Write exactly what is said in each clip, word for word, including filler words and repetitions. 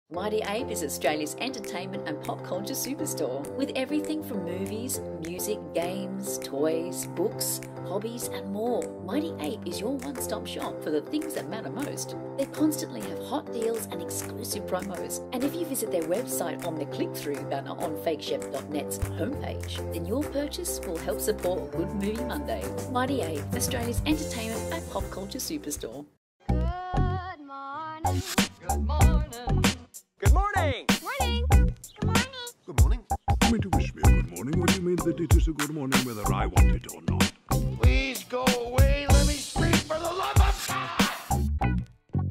Mighty Ape is Australia's entertainment and pop culture superstore with everything from movies, music, games, toys, books, hobbies and more. Mighty Ape is your one-stop shop for the things that matter most. They constantly have hot deals and exclusive promos. And if you visit their website on the click-through banner on fake chef dot net's homepage, then your purchase will help support Good Movie Monday. Mighty Ape, Australia's entertainment and pop culture superstore. Good morning. Good morning. Good morning. Morning. Good morning. Good morning. You mean to wish me a good morning? What do you mean that it is a good morning whether I want it or not? Please go away. Let me sleep for the love of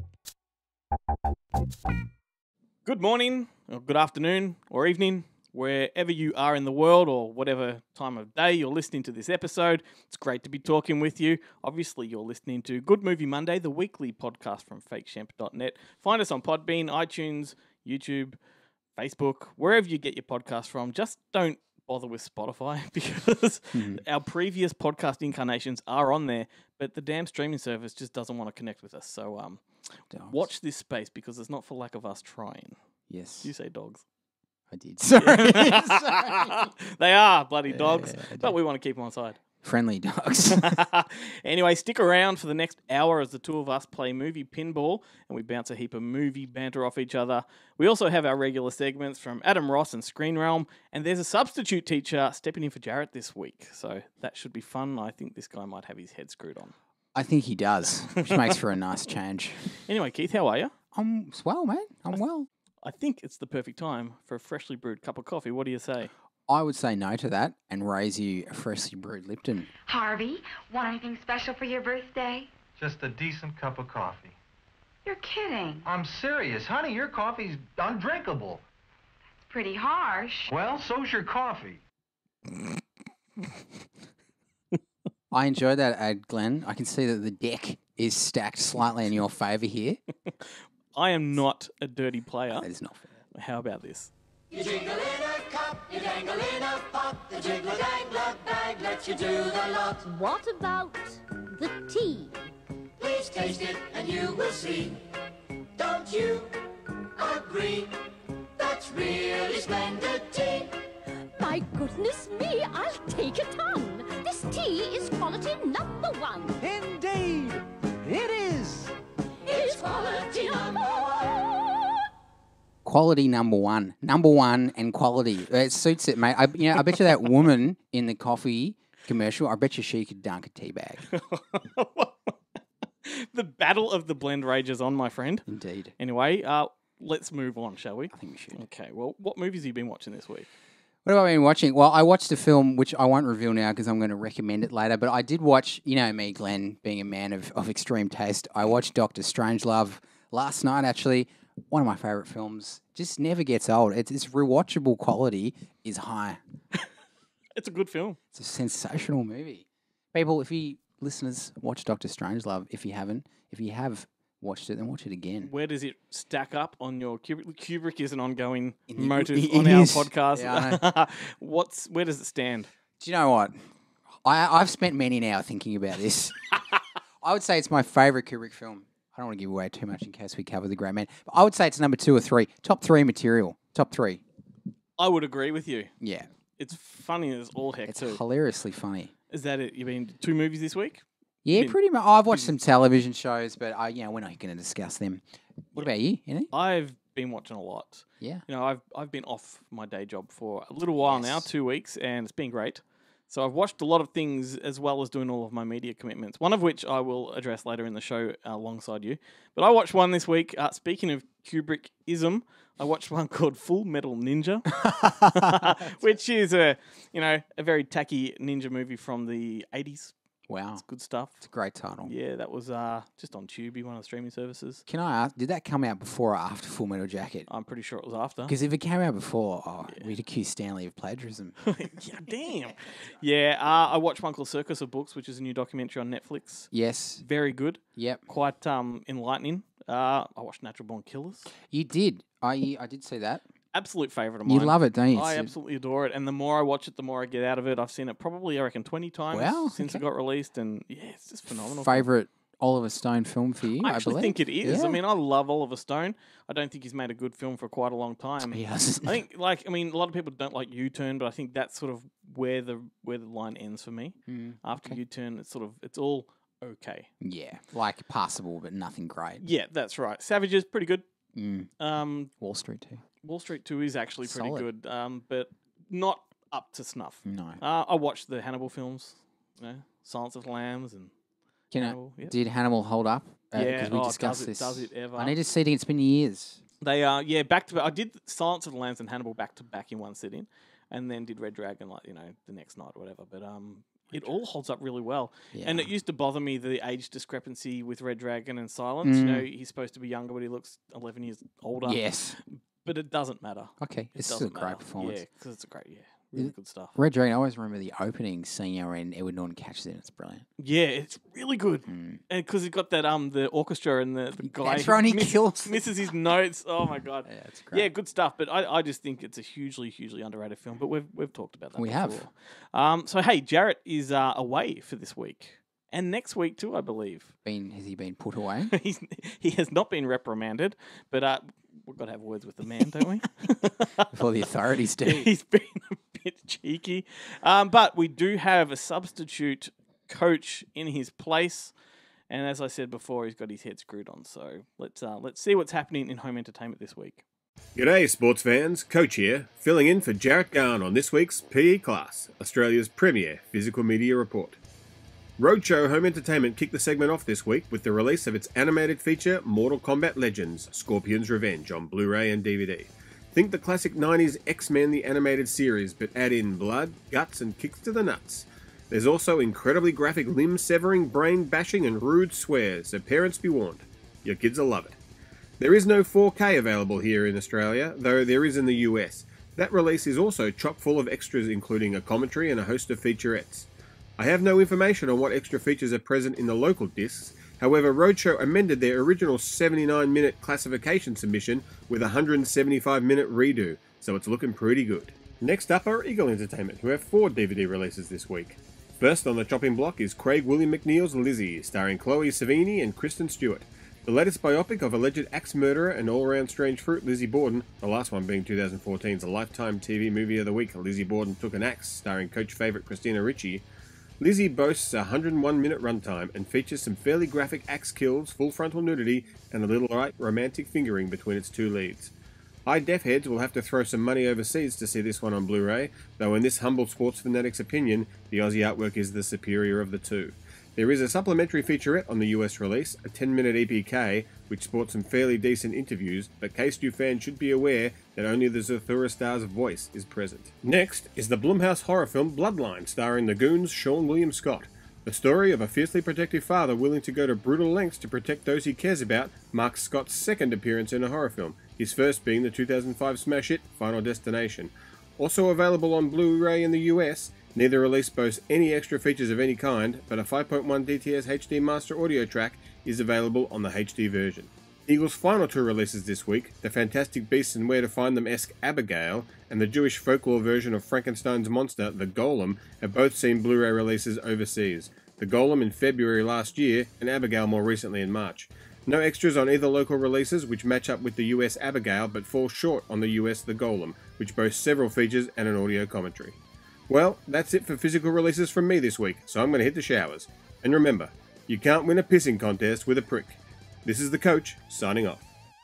God. Good morning, or good afternoon, or evening, wherever you are in the world, or whatever time of day you're listening to this episode. It's great to be talking with you. Obviously, you're listening to Good Movie Monday, the weekly podcast from fake chef dot net. Find us on Podbean, iTunes, YouTube, Facebook, wherever you get your podcast from. Just don't bother with Spotify because mm. our previous podcast incarnations are on there, but the damn streaming service just doesn't want to connect with us. So um, watch this space because it's not for lack of us trying. Yes. You say dogs. I did. Sorry. Sorry. They are bloody Yeah, dogs, I but did. we want to keep them on side. Friendly dogs. Anyway, stick around for the next hour as the two of us play movie pinball and we bounce a heap of movie banter off each other. We also have our regular segments from Adam Ross and Screen Realm, and there's a substitute teacher stepping in for Jarrett this week. So that should be fun. I think this guy might have his head screwed on. I think he does, which makes for a nice change. Anyway, Keith, how are you? I'm well, mate. I'm well. I think it's the perfect time for a freshly brewed cup of coffee. What do you say? I would say no to that and raise you a freshly brewed Lipton. Harvey, want anything special for your birthday? Just a decent cup of coffee. You're kidding. I'm serious. Honey, your coffee's undrinkable. It's pretty harsh. Well, so's your coffee. I enjoyed that ad, Glenn. I can see that the deck is stacked slightly in your favour here. I am not a dirty player. That is not fair. How about this? You jingle in a cup, you dangle in a pot, the jiggler dangler bag lets you do the lot. What about the tea? Please taste it and you will see. Don't you agree? That's really splendid tea. My goodness me, I'll take a ton. This tea is quality number one. Indeed, it is. It's quality number one. Quality number one. Number one and quality. It suits it, mate. I, you know, I bet you that woman in the coffee commercial, I bet you she could dunk a tea bag. The battle of the blend rages on, my friend. Indeed. Anyway, uh, let's move on, shall we? I think we should. Okay, well, what movies have you been watching this week? What have I been watching? Well, I watched a film, which I won't reveal now because I'm going to recommend it later, but I did watch, you know me, Glenn, being a man of, of extreme taste. I watched Doctor Strangelove last night, actually. One of my favourite films. Just never gets old. It's, its rewatchable quality is high. It's a good film. It's a sensational movie. People, if you, listeners, watch Doctor Strangelove. If you haven't, if you have watched it, then watch it again. Where does it stack up on your Kubrick? Kubrick is an ongoing In the- motive it on our is. podcast. Yeah, I What's where does it stand? Do you know what? I, I've spent many an hour thinking about this. I would say it's my favourite Kubrick film. I don't want to give away too much in case we cover the great man. But I would say it's number two or three. Top three material. Top three. I would agree with you. Yeah. It's funny as all heck It's too. hilariously funny. Is that it? You've been to two movies this week? Yeah, Been- pretty much. I've watched some television shows, but I, you know, we're not going to discuss them. What about you? Anything? I've been watching a lot. Yeah. You know, I've I've been off my day job for a little while now, Yes. two weeks, and it's been great. So I've watched a lot of things as well as doing all of my media commitments, one of which I will address later in the show uh, alongside you. But I watched one this week. Uh, speaking of Kubrick-ism, I watched one called Full Metal Ninja, which is a, you know, a very tacky ninja movie from the eighties. Wow. It's good stuff. It's a great title. Yeah, that was uh, just on Tubi, one of the streaming services. Can I ask, did that come out before or after Full Metal Jacket? I'm pretty sure it was after. Because if it came out before, oh, we'd accuse Stanley of plagiarism. Yeah, damn. Yeah, uh, I watched one called Circus of Books, which is a new documentary on Netflix. Yes. Very good. Yep. Quite um, enlightening. Uh, I watched Natural Born Killers. You did. I I did see that. Absolute favourite of mine. You love it, don't you? I It's- absolutely adore it. And the more I watch it, the more I get out of it. I've seen it probably, I reckon, twenty times Wow, since okay. it got released. And yeah, it's just phenomenal. Favorite Oliver Stone film for you, I I, actually believe. think it is. Yeah. I mean, I love Oliver Stone. I don't think he's made a good film for quite a long time. He hasn't. I think, like, I mean, a lot of people don't like U-Turn, but I think that's sort of where the where the line ends for me. Mm, After okay. U-Turn, it's sort of it's all okay. Yeah, like passable, but nothing great. Yeah, that's right. Savages, pretty good. Mm. Um, Wall Street too. Wall Street two is actually pretty Solid. good, um, but not up to snuff. No. Uh, I watched the Hannibal films, you know, Silence of the Lambs, and You know, Hannibal, yeah. did Hannibal hold up? Uh, Yeah, 'cause we oh, discussed does it- this. does it ever? I need to see it. It's been years. They are, yeah, back to back. I did Silence of the Lambs and Hannibal back to back in one sitting, and then did Red Dragon, like, you know, the next night or whatever. But um, it all holds up really well. And Yeah. it used to bother me, the age discrepancy with Red Dragon and Silence. You know, he's supposed to be younger, but he looks eleven years older. Yes. But it doesn't matter. Okay, It it's still a doesn't great matter. performance. Yeah, because it's a great, yeah, really good stuff. Red Dragon, I always remember the opening scene when Edward Norton catches it. It's brilliant. Yeah, it's really good, Mm. and because he's got that um the orchestra and the, the guy That's who right, he misses, kills- misses his notes. Oh my god, Yeah, it's great. yeah, good stuff. But I, I just think it's a hugely hugely underrated film. But we've we've talked about that. We before. have. Um, so hey, Jarrett is uh, away for this week and next week too, I believe. Been has he been put away? He's he has not been reprimanded, but uh, we've got to have words with the man, don't we? Before the authorities do. He's been a bit cheeky. Um, but we do have a substitute coach in his place. And as I said before, he's got his head screwed on. So let's uh, let's see what's happening in home entertainment this week. G'day sports fans, Coach here, filling in for Jarrett Garn on this week's P E Class, Australia's premier physical media report. Roadshow Home Entertainment kicked the segment off this week with the release of its animated feature Mortal Kombat Legends, Scorpion's Revenge on Blu-ray and D V D. Think the classic nineties X-Men the animated series, but add in blood, guts and kicks to the nuts. There's also incredibly graphic limb-severing, brain-bashing and rude swears, so parents be warned. Your kids will love it. There is no four K available here in Australia, though there is in the U S. That release is also chock full of extras including a commentary and a host of featurettes. I have no information on what extra features are present in the local discs, however Roadshow amended their original seventy-nine minute classification submission with a one hundred seventy-five minute redo, so it's looking pretty good. Next up are Eagle Entertainment, who have four D V D releases this week. First on the chopping block is Craig William McNeil's Lizzie, starring Chloe Savini and Kristen Stewart. The latest biopic of alleged axe murderer and all-round strange fruit Lizzie Borden, the last one being twenty fourteen's Lifetime T V Movie of the Week, Lizzie Borden Took an Axe, starring coach favourite Christina Ricci. Lizzie boasts a one hundred one minute runtime and features some fairly graphic axe kills, full frontal nudity, and a little light romantic fingering between its two leads. High def heads will have to throw some money overseas to see this one on Blu-ray, though in this humble sports fanatic's opinion, the Aussie artwork is the superior of the two. There is a supplementary featurette on the U S release, a ten minute E P K, which sports some fairly decent interviews, but K S T U fans should be aware that only the Zathura star's voice is present. Next is the Blumhouse horror film Bloodline, starring the Goons' Sean William Scott. The story of a fiercely protective father willing to go to brutal lengths to protect those he cares about marks Scott's second appearance in a horror film, his first being the two thousand five smash hit Final Destination. Also available on Blu-ray in the U S, neither release boasts any extra features of any kind, but a five point one D T S H D master audio track is available on the H D version. Eagle's final two releases this week, The Fantastic Beasts and Where to Find Them-esque Abigail, and the Jewish folklore version of Frankenstein's monster, The Golem, have both seen Blu-ray releases overseas. The Golem in February last year, and Abigail more recently in March. No extras on either local releases, which match up with the U S Abigail, but fall short on the U S The Golem, which boasts several features and an audio commentary. Well, that's it for physical releases from me this week, so I'm going to hit the showers. And remember, you can't win a pissing contest with a prick. This is the Coach, signing off.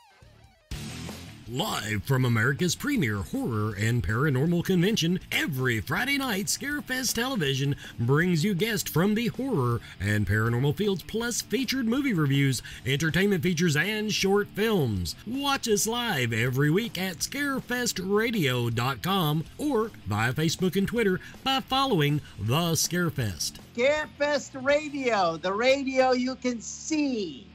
Live from America's premier horror and paranormal convention, every Friday night, Scarefest Television brings you guests from the horror and paranormal fields, plus featured movie reviews, entertainment features, and short films. Watch us live every week at scarefest radio dot com or via Facebook and Twitter by following The Scarefest. Scarefest Radio, the radio you can see.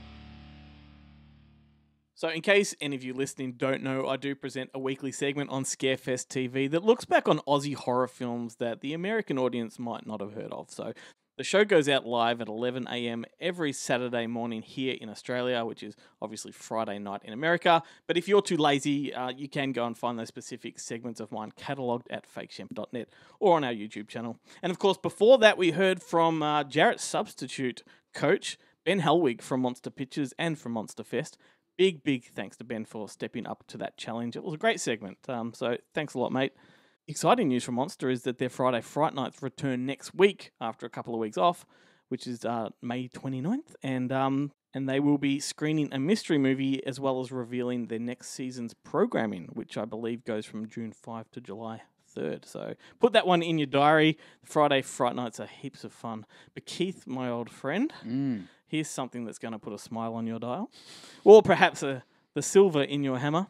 So in case any of you listening don't know, I do present a weekly segment on Scarefest T V that looks back on Aussie horror films that the American audience might not have heard of. So the show goes out live at eleven a.m. every Saturday morning here in Australia, which is obviously Friday night in America. But if you're too lazy, uh, you can go and find those specific segments of mine catalogued at fake shemp dot net or on our YouTube channel. And of course, before that, we heard from uh, Jarrett's substitute coach, Ben Helwig from Monster Pictures and from Monster Fest. Big, big thanks to Ben for stepping up to that challenge. It was a great segment. Um, so thanks a lot, mate. Exciting news from Monster is that their Friday Fright Nights return next week after a couple of weeks off, which is uh, May twenty-ninth. And um, and they will be screening a mystery movie as well as revealing their next season's programming, which I believe goes from June fifth to July third. So put that one in your diary. Friday Fright Nights are heaps of fun. But Keith, my old friend, Mm. here's something that's going to put a smile on your dial. Or perhaps a, the silver in your hammer.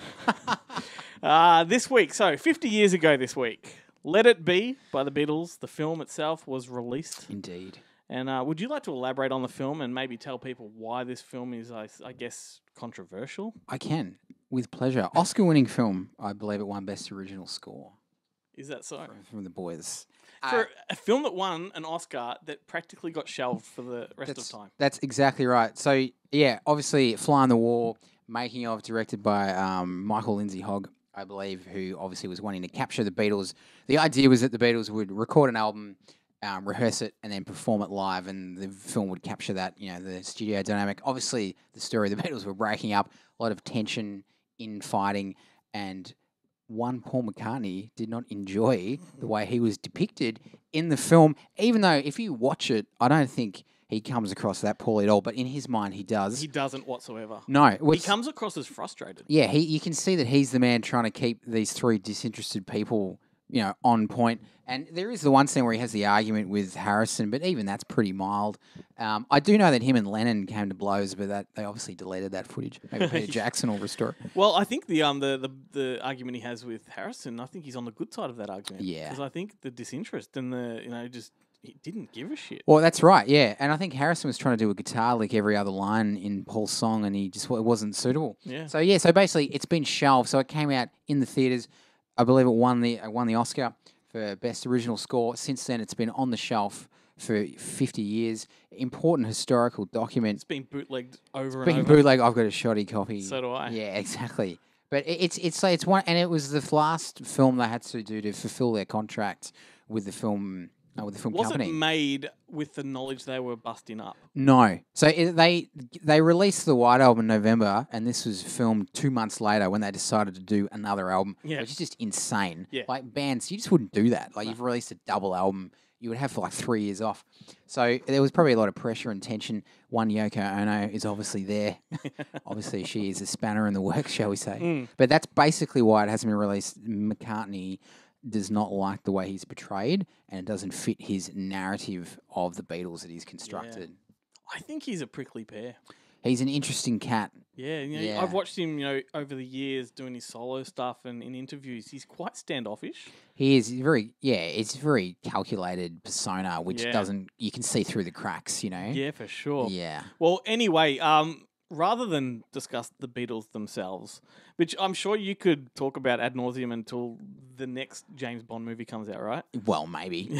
uh, this week, so fifty years ago this week, Let It Be by the Beatles, the film itself was released. Indeed. And uh, would you like to elaborate on the film and maybe tell people why this film is, I, I guess, controversial? I can, with pleasure. Oscar-winning film, I believe it won Best Original Score. Is that so? From the boys. For Uh, a film that won an Oscar that practically got shelved for the rest that's, of time. That's exactly right. So, yeah, obviously, Fly on the Wall, making of, directed by um, Michael Lindsay Hogg, I believe, who obviously was wanting to capture the Beatles. The idea was that the Beatles would record an album, um, rehearse it, and then perform it live, and the film would capture that, you know, the studio dynamic. Obviously, the story, the Beatles were breaking up, a lot of tension, infighting, and one Paul McCartney did not enjoy the way he was depicted in the film, even though if you watch it, I don't think he comes across that poorly at all, but in his mind he does. He doesn't whatsoever. No. He which- comes across as frustrated. Yeah, he you can see that he's the man trying to keep these three disinterested people, you know, on point. And there is the one scene where he has the argument with Harrison, but even that's pretty mild. Um, I do know that him and Lennon came to blows, but that they obviously deleted that footage. Maybe Peter Jackson will restore it. Well, I think the um the, the, the argument he has with Harrison, I think he's on the good side of that argument. Yeah. Because I think the disinterest and the, you know, just he didn't give a shit. Well, that's right, yeah. And I think Harrison was trying to do a guitar lick every other line in Paul's song, and he just it wasn't suitable. Yeah. So yeah, so basically it's been shelved. So it came out in the theaters. I believe it won the uh, won the Oscar for Best Original Score. Since then, it's been on the shelf for fifty years. Important historical document. It's been bootlegged over Been and over. bootleg. I've got a shoddy copy. So do I. Yeah, exactly. But it, it's it's like it's one, and it was the last film they had to do to fulfill their contract with the film uh, with the film Was company. it made with the knowledge they were busting up? No. So it, they they released the White Album in November, and this was filmed two months later when they decided to do another album, Yeah. which is just insane. Yeah. Like bands, you just wouldn't do that. Like you've released a double album, you would have for like three years off. So there was probably a lot of pressure and tension. One Yoko Ono is obviously there. Obviously, she is a spanner in the works, shall we say? Mm. But that's basically why it hasn't been released. McCartney does not like the way he's portrayed, and it doesn't fit his narrative of the Beatles that he's constructed. I think he's a prickly pear. He's an interesting cat. Yeah, you know, Yeah. I've watched him, you know, over the years doing his solo stuff and in interviews. He's quite standoffish. He is very, yeah, it's a very calculated persona, which Yeah. doesn't, you can see through the cracks, you know? Yeah, for sure. Yeah. Well, anyway, um, rather than discuss the Beatles themselves, which I'm sure you could talk about ad nauseum until the next James Bond movie comes out, right? Well, maybe.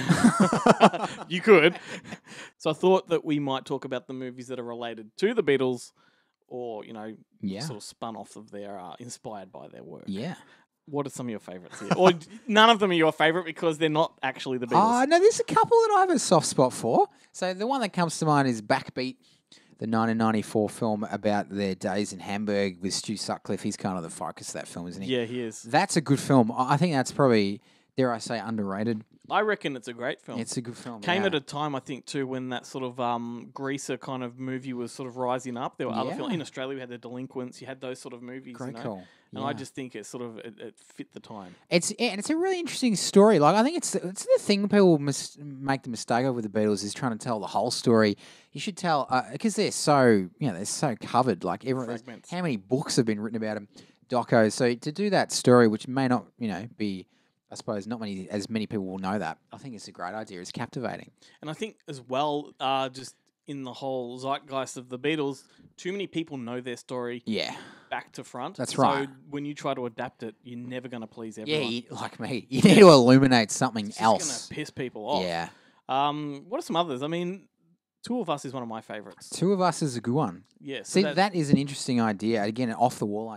You could. So I thought that we might talk about the movies that are related to the Beatles or, you know, Yeah. sort of spun off of their, uh, inspired by their work. Yeah. What are some of your favourites here? Or none of them are your favourite because they're not actually the Beatles. Oh, no, there's a couple that I have a soft spot for. So the one that comes to mind is Backbeat, the nineteen ninety-four film about their days in Hamburg with Stu Sutcliffe. He's kind of the focus of that film, isn't he? Yeah, he is. That's a good film. I I think that's probably, dare I say, underrated. I reckon it's a great film. It's a good film. Came yeah. at a time, I think, too, when that sort of um, greaser kind of movie was sort of rising up. There were other Yeah. films. In Australia, we had The Delinquents. You had those sort of movies. Great you know? call. And I Yeah. just think it sort of it, it fit the time. It's yeah, and it's a really interesting story. Like I think it's it's the thing people mis- make the mistake of with the Beatles is trying to tell the whole story. You should tell because they're so you know they're so covered. Like everyone, Fragments. how many books have been written about them, docos. So to do that story, which may not you know be, I suppose not many as many people will know that. I think it's a great idea. It's captivating. And I think as well, uh, just in the whole zeitgeist of the Beatles, too many people know their story. Yeah. Back to front. That's so right. when you try to adapt it, you're never going to please Yeah, everyone. you, like me, you need to illuminate something It's else. just going to piss people off. Yeah. Um, what are some others? I mean, Two of Us is one of my favourites. Two of Us is a good one. Yeah. So See, that- that is an interesting idea. Again, an off the wall idea.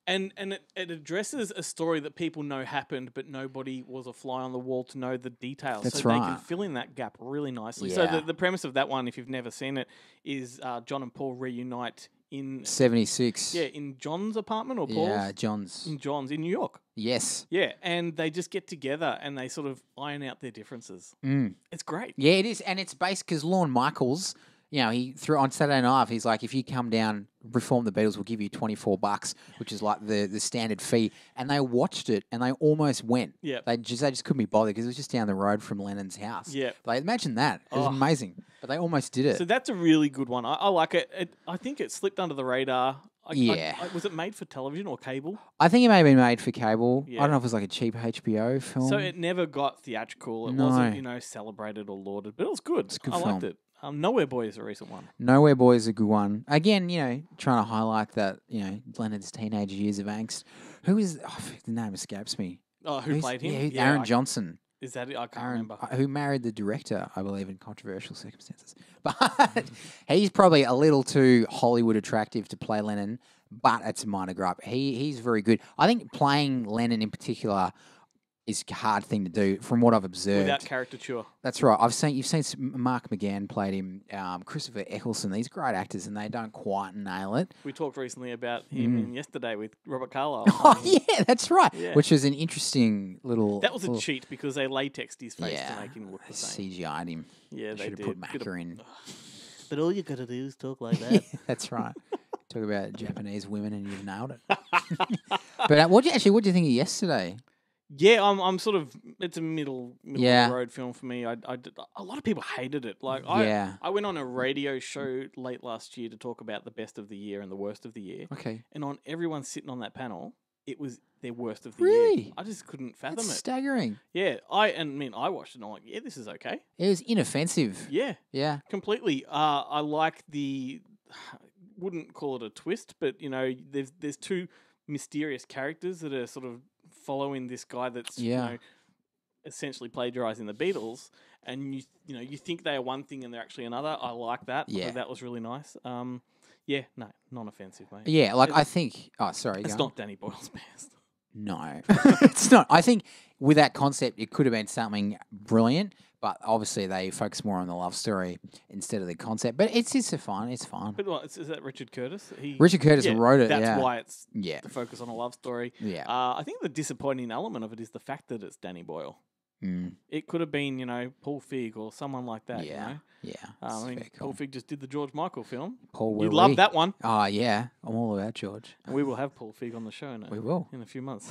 And and it, it addresses a story that people know happened, but nobody was a fly on the wall to know the details. That's so they can right. fill in that gap really nicely. Yeah. So the, the premise of that one, if you've never seen it, is uh, John and Paul reunite in seventy-six. Yeah, in John's apartment or Paul's? Yeah, John's. In John's in New York. Yes. Yeah, and they just get together and they sort of iron out their differences. Mm. It's great. Yeah, it is, and it's based because Lorne Michaels, you know, he threw on Saturday Night. He's like, if you come down, reform the Beatles, we'll give you twenty four bucks, which is like the, the standard fee. And they watched it, and they almost went. Yeah, they just they just couldn't be bothered because it was just down the road from Lennon's house. Yeah, like imagine that. It was Oh. amazing, but they almost did it. So that's a really good one. I, I like it. it. I think it slipped under the radar. I, Yeah. I, I, was it made for television or cable? I think it may have been made for cable. Yeah. I don't know if it was like a cheap H B O film. So it never got theatrical. It No. wasn't, you know, celebrated or lauded, but it was good. It's a good I liked film. it. Um, Nowhere Boy is a recent one. Nowhere Boy is a good one. Again, you know, trying to highlight that, you know, Lennon's teenage years of angst. Who is, oh, the name escapes me. Oh, who Who's- played him? Yeah, Yeah, Aaron I- Johnson. Is that it? I can't Aaron, remember. uh, who married the director, I believe, in controversial circumstances. But he's probably a little too Hollywood attractive to play Lennon, but it's a minor gripe. He He's very good. I think playing Lennon in particular is a hard thing to do from what I've observed. Without caricature. That's right. I've seen you've seen some, Mark McGann played him, um, Christopher Eccleston. These great actors, and they don't quite nail it. We talked recently about him Mm. in yesterday with Robert Carlyle. Oh yeah, that's right. Yeah. Which was an interesting little. That was a little- cheat because they latexed his face Yeah. to make him look the same. C G I'd him. Yeah, they should have did. put Bit of- Macca in. But all you got to do is talk like that. That's right. Talk about Japanese women, and you've nailed it. But uh, what do you actually? What do you think of yesterday? Yeah, I'm. I'm sort of. It's a middle, middle Yeah. of the road film for me. I, I did- a lot of people hated it. Like I, Yeah. I went on a radio show late last year to talk about the best of the year and the worst of the year. Okay. And on everyone sitting on that panel, it was their worst of the Really? year. I just couldn't fathom That's it. staggering. Yeah, I and I mean I watched it and I'm like, yeah, this is okay. It was inoffensive. Yeah, Yeah. completely. Uh, I like the. Wouldn't call it a twist, but you know, there's there's two mysterious characters that are sort of following this guy that's Yeah. you know essentially plagiarizing the Beatles, and you you know you think they are one thing and they're actually another. I like that. Yeah. that was really nice. Um, yeah, no, non-offensive, mate. Yeah. Like It- I think. Oh, sorry. it's go on. not Danny Boyle's best. No, it's not. I think with that concept, it could have been something brilliant, but obviously they focus more on the love story instead of the concept. But it's it's a fine. It's fine. But what, is, is that Richard Curtis? He, Richard Curtis yeah, wrote it, That's yeah. why it's Yeah. the focus on a love story. Yeah. Uh, I think the disappointing element of it is the fact that it's Danny Boyle. Mm. It could have been, you know, Paul Feig or someone like that. Yeah, You know? yeah, Uh, it's I mean, very Paul Feig just did the George Michael film. Paul, You were love we? that one. Oh yeah, I'm all about George. And we will have Paul Feig on the show in a, We will. in a few months.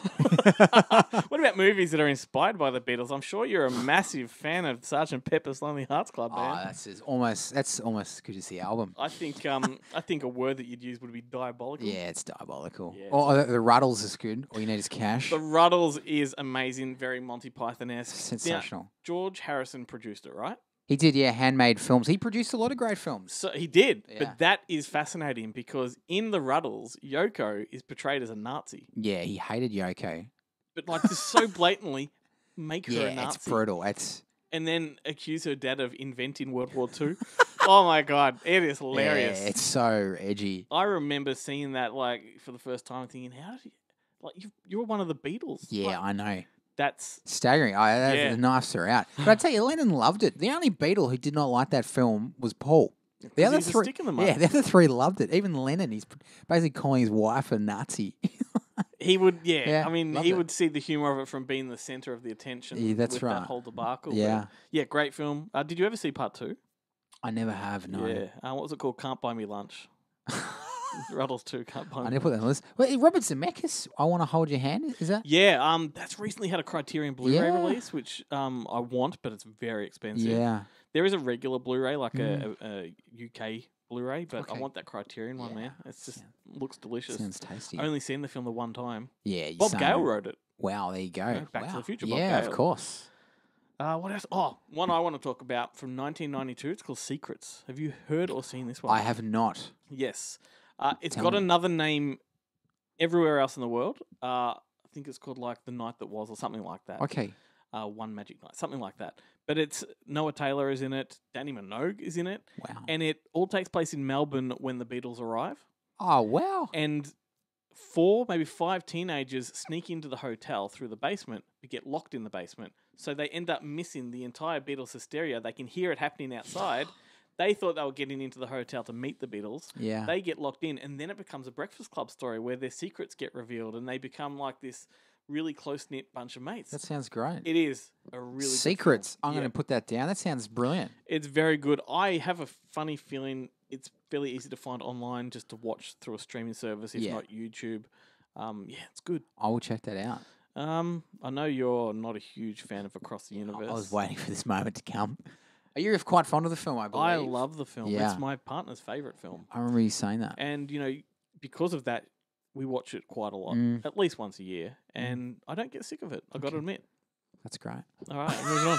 What about movies that are inspired by the Beatles? I'm sure you're a massive fan of Sergeant Pepper's Lonely Hearts Club Oh, Band. that's is almost that's almost as good as the album. I think um, I think a word that you'd use would be diabolical. Yeah, it's diabolical. Yeah, Or the, the Ruddles is good. All you need is cash. The Ruddles is amazing, very Monty Python-esque. Sensational. Now, George Harrison produced it, right? He did, yeah, handmade films. He produced a lot of great films. So he did, Yeah. but that is fascinating because in the Ruddles, Yoko is portrayed as a Nazi, Yeah, he hated Yoko. but like just so blatantly make her a Yeah, Nazi. it's brutal. It's And then accuse her dad of inventing World War Two. Oh my god, it is hilarious. Yeah, it's so edgy. I remember seeing that like for the first time, thinking, "How did you like you? You're one of the Beatles." Yeah, Like, I know. that's Staggering. I, that, Yeah. The knives are out. But I tell you, Lennon loved it. The only Beatle who did not like that film was Paul. The 'cause other he's a three, stick in the mud. yeah, the other three loved it. Even Lennon, he's basically calling his wife a Nazi. he would. Yeah, Yeah, I mean, loved he it. would see the humor of it from being the center of the attention. Yeah, that's with right. That whole debacle. Yeah. but yeah, great film. Uh, did you ever see part two? I never have. No, Yeah. Uh, what was it called? Can't Buy Me Lunch. Ruddles two. Can't Buy I Me. never put that on the list. Well, Robert Zemeckis, I want to hold your hand. Is that? Yeah, um, that's recently had a Criterion Blu-ray Yeah. release, which um I want, but it's very expensive. Yeah. There is a regular Blu-ray, like Mm. a, a, a U K Blu-ray, but I Okay. want that Criterion one, Yeah. man. It's just looks delicious. Sounds tasty. I only seen the film the one time. Yeah, you Bob say. Gale wrote it. Wow, there you go. Yeah, Back to Wow. the Future, Bob Yeah, Gale. of course. Uh, what else? Oh, one I want to talk about from nineteen ninety-two. It's called Secrets. Have you heard or seen this one? I have not. Yes. Uh, it's Tell got me. another name everywhere else in the world. Uh, I think it's called like The Night That Was or something like that. Okay. Uh, One Magic Night, something like that. But it's Noah Taylor is in it. Danny Minogue is in it. Wow. And it all takes place in Melbourne when the Beatles arrive. Oh, wow. And four, maybe five teenagers sneak into the hotel through the basement, but get locked in the basement. So they end up missing the entire Beatles hysteria. They can hear it happening outside. They thought they were getting into the hotel to meet the Beatles. Yeah. They get locked in, and then it becomes a Breakfast Club story where their secrets get revealed, and they become like this really close-knit bunch of mates. That sounds great. It is a really Secrets. good film. I'm Yeah. going to put that down. That sounds brilliant. It's very good. I have a funny feeling it's fairly easy to find online just to watch through a streaming service, if Yeah. not YouTube. Um, yeah, it's good. I will check that out. Um, I know you're not a huge fan of Across the Universe. I was waiting for this moment to come. You're quite fond of the film, I believe. I love the film. Yeah. It's my partner's favourite film. I remember you saying that. And, you know, because of that, we watch it quite a lot, Mm. at least once a year, and I don't get sick of it, I've got to admit. That's great. All right, moving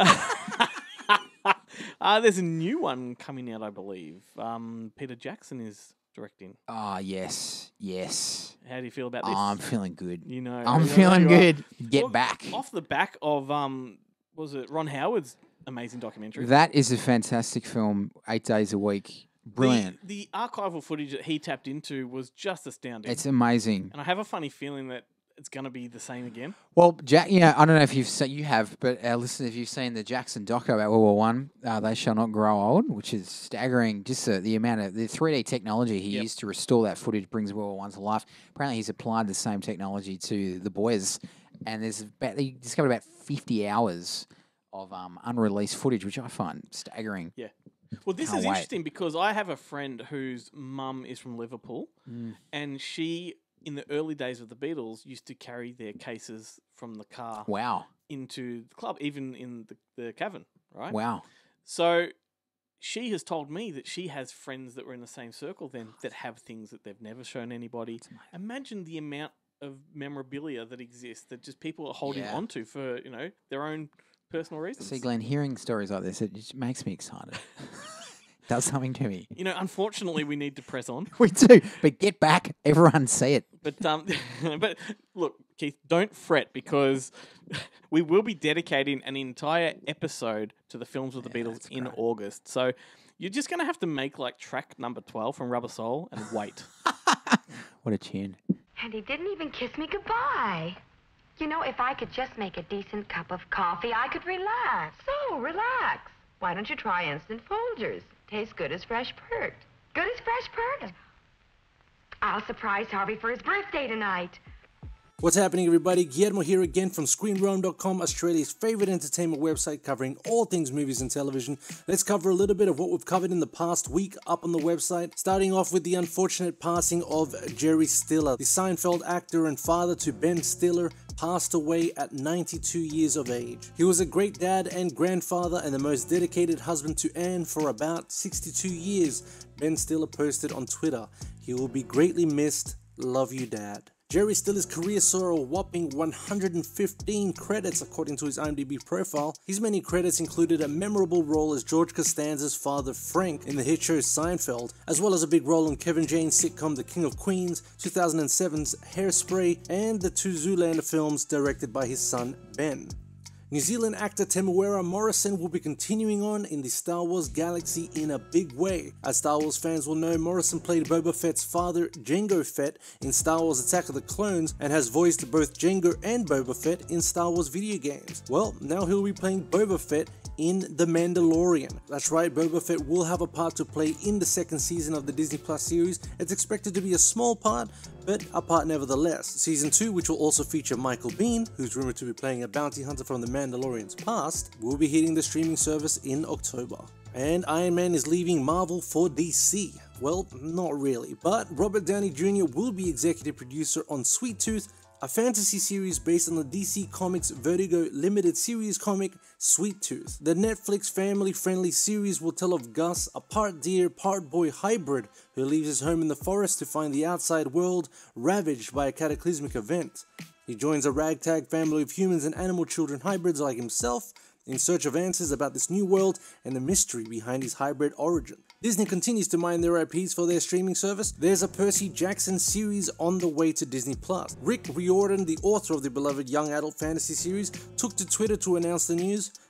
on. uh, there's a new one coming out, I believe. Um, Peter Jackson is directing. Ah, yes. Yes. How do you feel about this? I'm feeling good. You know, I'm you know feeling you are. good. Get Well, back. Off the back of, um, was it Ron Howard's amazing documentary? That is a fantastic film, eight days a week. Brilliant. The, the archival footage that he tapped into was just astounding. It's amazing. And I have a funny feeling that it's going to be the same again. Well, Jack, you know, I don't know if you've seen, you have, but our listeners, if you've seen the Jackson doco about World War One, uh, They Shall Not Grow Old, which is staggering. Just uh, the amount of the three D technology he Yep. used to restore that footage brings World War One to life. Apparently, he's applied the same technology to the boys, and there's about, he discovered about fifty hours of um, unreleased footage, which I find staggering. Yeah. Well, this Can't is wait. interesting because I have a friend whose mum is from Liverpool, Mm. and she, in the early days of the Beatles, used to carry their cases from the car Wow. into the club, even in the, the cavern, right? Wow. So she has told me that she has friends that were in the same circle then that have things that they've never shown anybody. Imagine the amount of memorabilia that exists that just people are holding Yeah. onto for, you know, their own personal reasons. See, Glenn, hearing stories like this, it just makes me excited. Does something to me. You know, unfortunately, we need to press on. We do, but get back, everyone see it. But um, but look, Keith, don't fret because we will be dedicating an entire episode to the films of the Beatles in August. So you're just going to have to make like track number twelve from Rubber Soul and wait. What a tune. And he didn't even kiss me goodbye. You know, if I could just make a decent cup of coffee, I could relax. So, relax. Why don't you try Instant Folgers? Tastes good as fresh perked. Good as fresh perked? I'll surprise Harvey for his birthday tonight. What's happening, everybody? Guillermo here again from screen realm dot com, Australia's favorite entertainment website covering all things movies and television. Let's cover a little bit of what we've covered in the past week up on the website, starting off with the unfortunate passing of Jerry Stiller. The Seinfeld actor and father to Ben Stiller passed away at ninety-two years of age. He was a great dad and grandfather and the most dedicated husband to Anne for about sixty-two years. Ben Stiller posted on Twitter, "He will be greatly missed. Love you, Dad." Jerry Stiller's career saw a whopping one hundred fifteen credits according to his IMDb profile. His many credits included a memorable role as George Costanza's father Frank in the hit show Seinfeld, as well as a big role in Kevin James' sitcom The King of Queens, two thousand seven's Hairspray, and the two Zoolander films directed by his son Ben. New Zealand actor Temuera Morrison will be continuing on in the Star Wars galaxy in a big way. As Star Wars fans will know, Morrison played Boba Fett's father, Jango Fett, in Star Wars Attack of the Clones and has voiced both Jango and Boba Fett in Star Wars video games. Well, now he'll be playing Boba Fett in The Mandalorian. That's right, Boba Fett will have a part to play in the second season of the Disney Plus series. It's expected to be a small part, but a part nevertheless. Season two, which will also feature Michael Biehn, who's rumored to be playing a bounty hunter from the Mandalorian's past, will be hitting the streaming service in October. And Iron Man is leaving Marvel for D C. Well, not really, but Robert Downey Junior will be executive producer on Sweet Tooth, a fantasy series based on the D C Comics Vertigo limited series comic Sweet Tooth. The Netflix family-friendly series will tell of Gus, a part deer, part boy hybrid who leaves his home in the forest to find the outside world ravaged by a cataclysmic event. He joins a ragtag family of humans and animal children hybrids like himself in search of answers about this new world and the mystery behind his hybrid origin. Disney continues to mine their I Ps for their streaming service. There's a Percy Jackson series on the way to Disney Plus. Rick Riordan, the author of the beloved young adult fantasy series, took to Twitter to announce the news.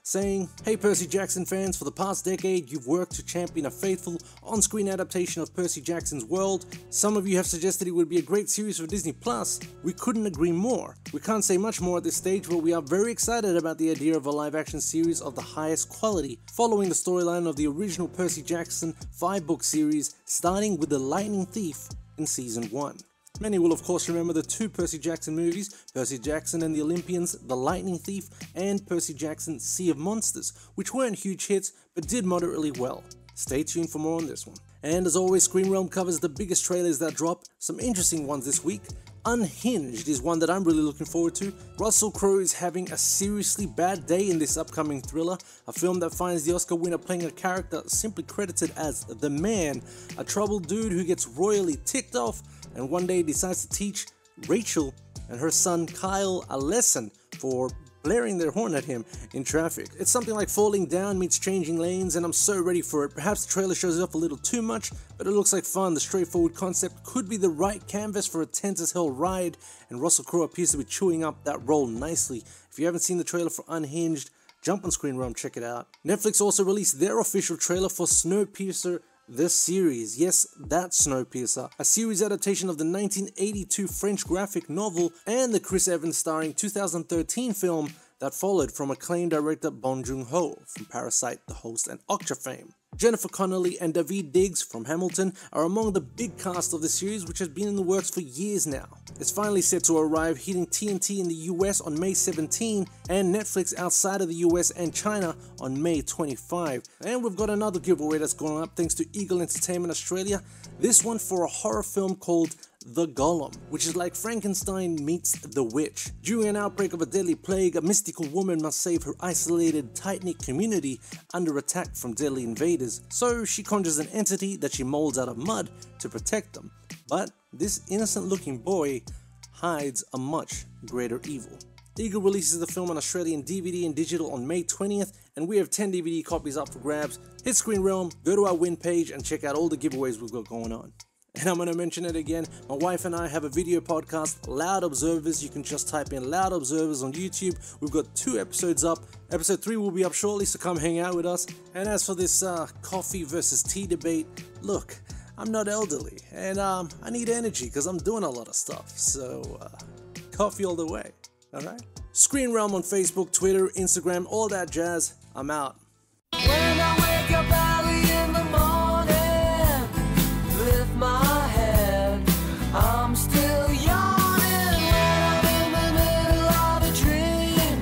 saying, "Hey Percy Jackson fans, for the past decade you've worked to champion a faithful on-screen adaptation of Percy Jackson's world. Some of you have suggested it would be a great series for Disney Plus. We couldn't agree more. We can't say much more at this stage, but we are very excited about the idea of a live-action series of the highest quality, following the storyline of the original Percy Jackson five-book series, starting with the Lightning Thief in Season one. Many will of course remember the two Percy Jackson movies, Percy Jackson and the Olympians, The Lightning Thief, and Percy Jackson Sea of Monsters, which weren't huge hits but did moderately well. Stay tuned for more on this one. And as always, Screen Realm covers the biggest trailers that drop, some interesting ones this week. Unhinged is one that I'm really looking forward to. Russell Crowe is having a seriously bad day in this upcoming thriller, a film that finds the Oscar winner playing a character simply credited as the Man, a troubled dude who gets royally ticked off and one day decides to teach Rachel and her son Kyle a lesson for blaring their horn at him in traffic. It's something like Falling Down meets Changing Lanes, and I'm so ready for it. Perhaps the trailer shows it off a little too much, but it looks like fun. The straightforward concept could be the right canvas for a tense as hell ride, and Russell Crowe appears to be chewing up that role nicely. If you haven't seen the trailer for Unhinged, jump on Screen Realm, check it out. Netflix also released their official trailer for Snowpiercer, the series. Yes, that's Snowpiercer, a series adaptation of the nineteen eighty-two French graphic novel and the Chris Evans starring two thousand thirteen film that followed from acclaimed director Bong Joon-ho from Parasite, The Host, and Okja fame. Jennifer Connelly and Daveed Diggs from Hamilton are among the big cast of the series, which has been in the works for years now. It's finally set to arrive, hitting T N T in the U S on May seventeenth and Netflix outside of the U S and China on May twenty-fifth. And we've got another giveaway that's going up thanks to Eagle Entertainment Australia, this one for a horror film called The Golem, which is like Frankenstein meets The Witch. During an outbreak of a deadly plague, a mystical woman must save her isolated, tight-knit community under attack from deadly invaders. So she conjures an entity that she molds out of mud to protect them. But this innocent-looking boy hides a much greater evil. Eagle releases the film on Australian D V D and digital on May twentieth, and we have ten D V D copies up for grabs. Hit Screen Realm, go to our win page, and check out all the giveaways we've got going on. And I'm going to mention it again, my wife and I have a video podcast, Loud Observers. You can just type in Loud Observers on YouTube. We've got two episodes up. Episode three will be up shortly, so come hang out with us. And as for this uh, coffee versus tea debate, look, I'm not elderly, and um, I need energy because I'm doing a lot of stuff. So, uh, coffee all the way, alright? Screen Realm on Facebook, Twitter, Instagram, all that jazz. I'm out. When I wake up early in the morning, lift my head, I'm still yawning. When I'm in the middle of a dream,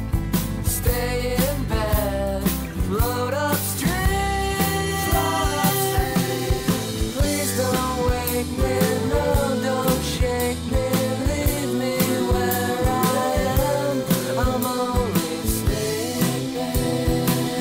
stay in bed, float upstream, float upstream. Please don't wake me, no, don't shake me, leave me where I am, I'm only sleeping.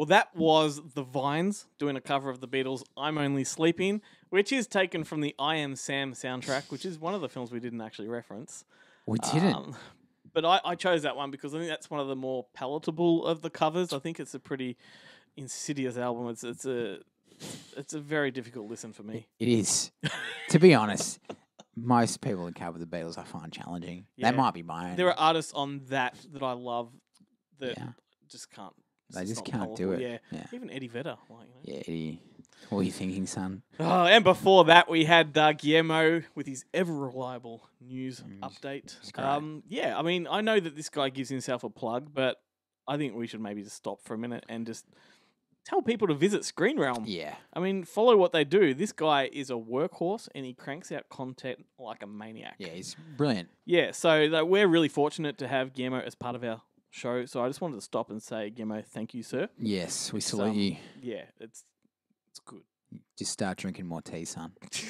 Well, that was the Vines doing a cover of the Beatles' I'm Only Sleeping, which is taken from the I Am Sam soundtrack, which is one of the films we didn't actually reference. We didn't. Um, but I, I chose that one because I think that's one of the more palatable of the covers. I think it's a pretty insidious album. It's it's a it's a very difficult listen for me. It is. To be honest, most people that cover the Beatles I find challenging. Yeah. That might be my own. There are artists on that that I love that Yeah. just can't. They it's just not can't do palatable. it. Yeah. Yeah. Even Eddie Vedder. Like, you know. Yeah, Eddie. What are you thinking, son? Oh, and before that, we had uh, Guillermo with his ever reliable news update. great. Um, yeah, I mean, I know that this guy gives himself a plug, but I think we should maybe just stop for a minute and just tell people to visit Screen Realm. Yeah. I mean, follow what they do. This guy is a workhorse and he cranks out content like a maniac. Yeah, he's brilliant. Yeah, so like, we're really fortunate to have Guillermo as part of our show. So I just wanted to stop and say, Guillermo, thank you, sir. Yes, we It's, salute um, you. Yeah, it's it's good. Just start drinking more tea, son.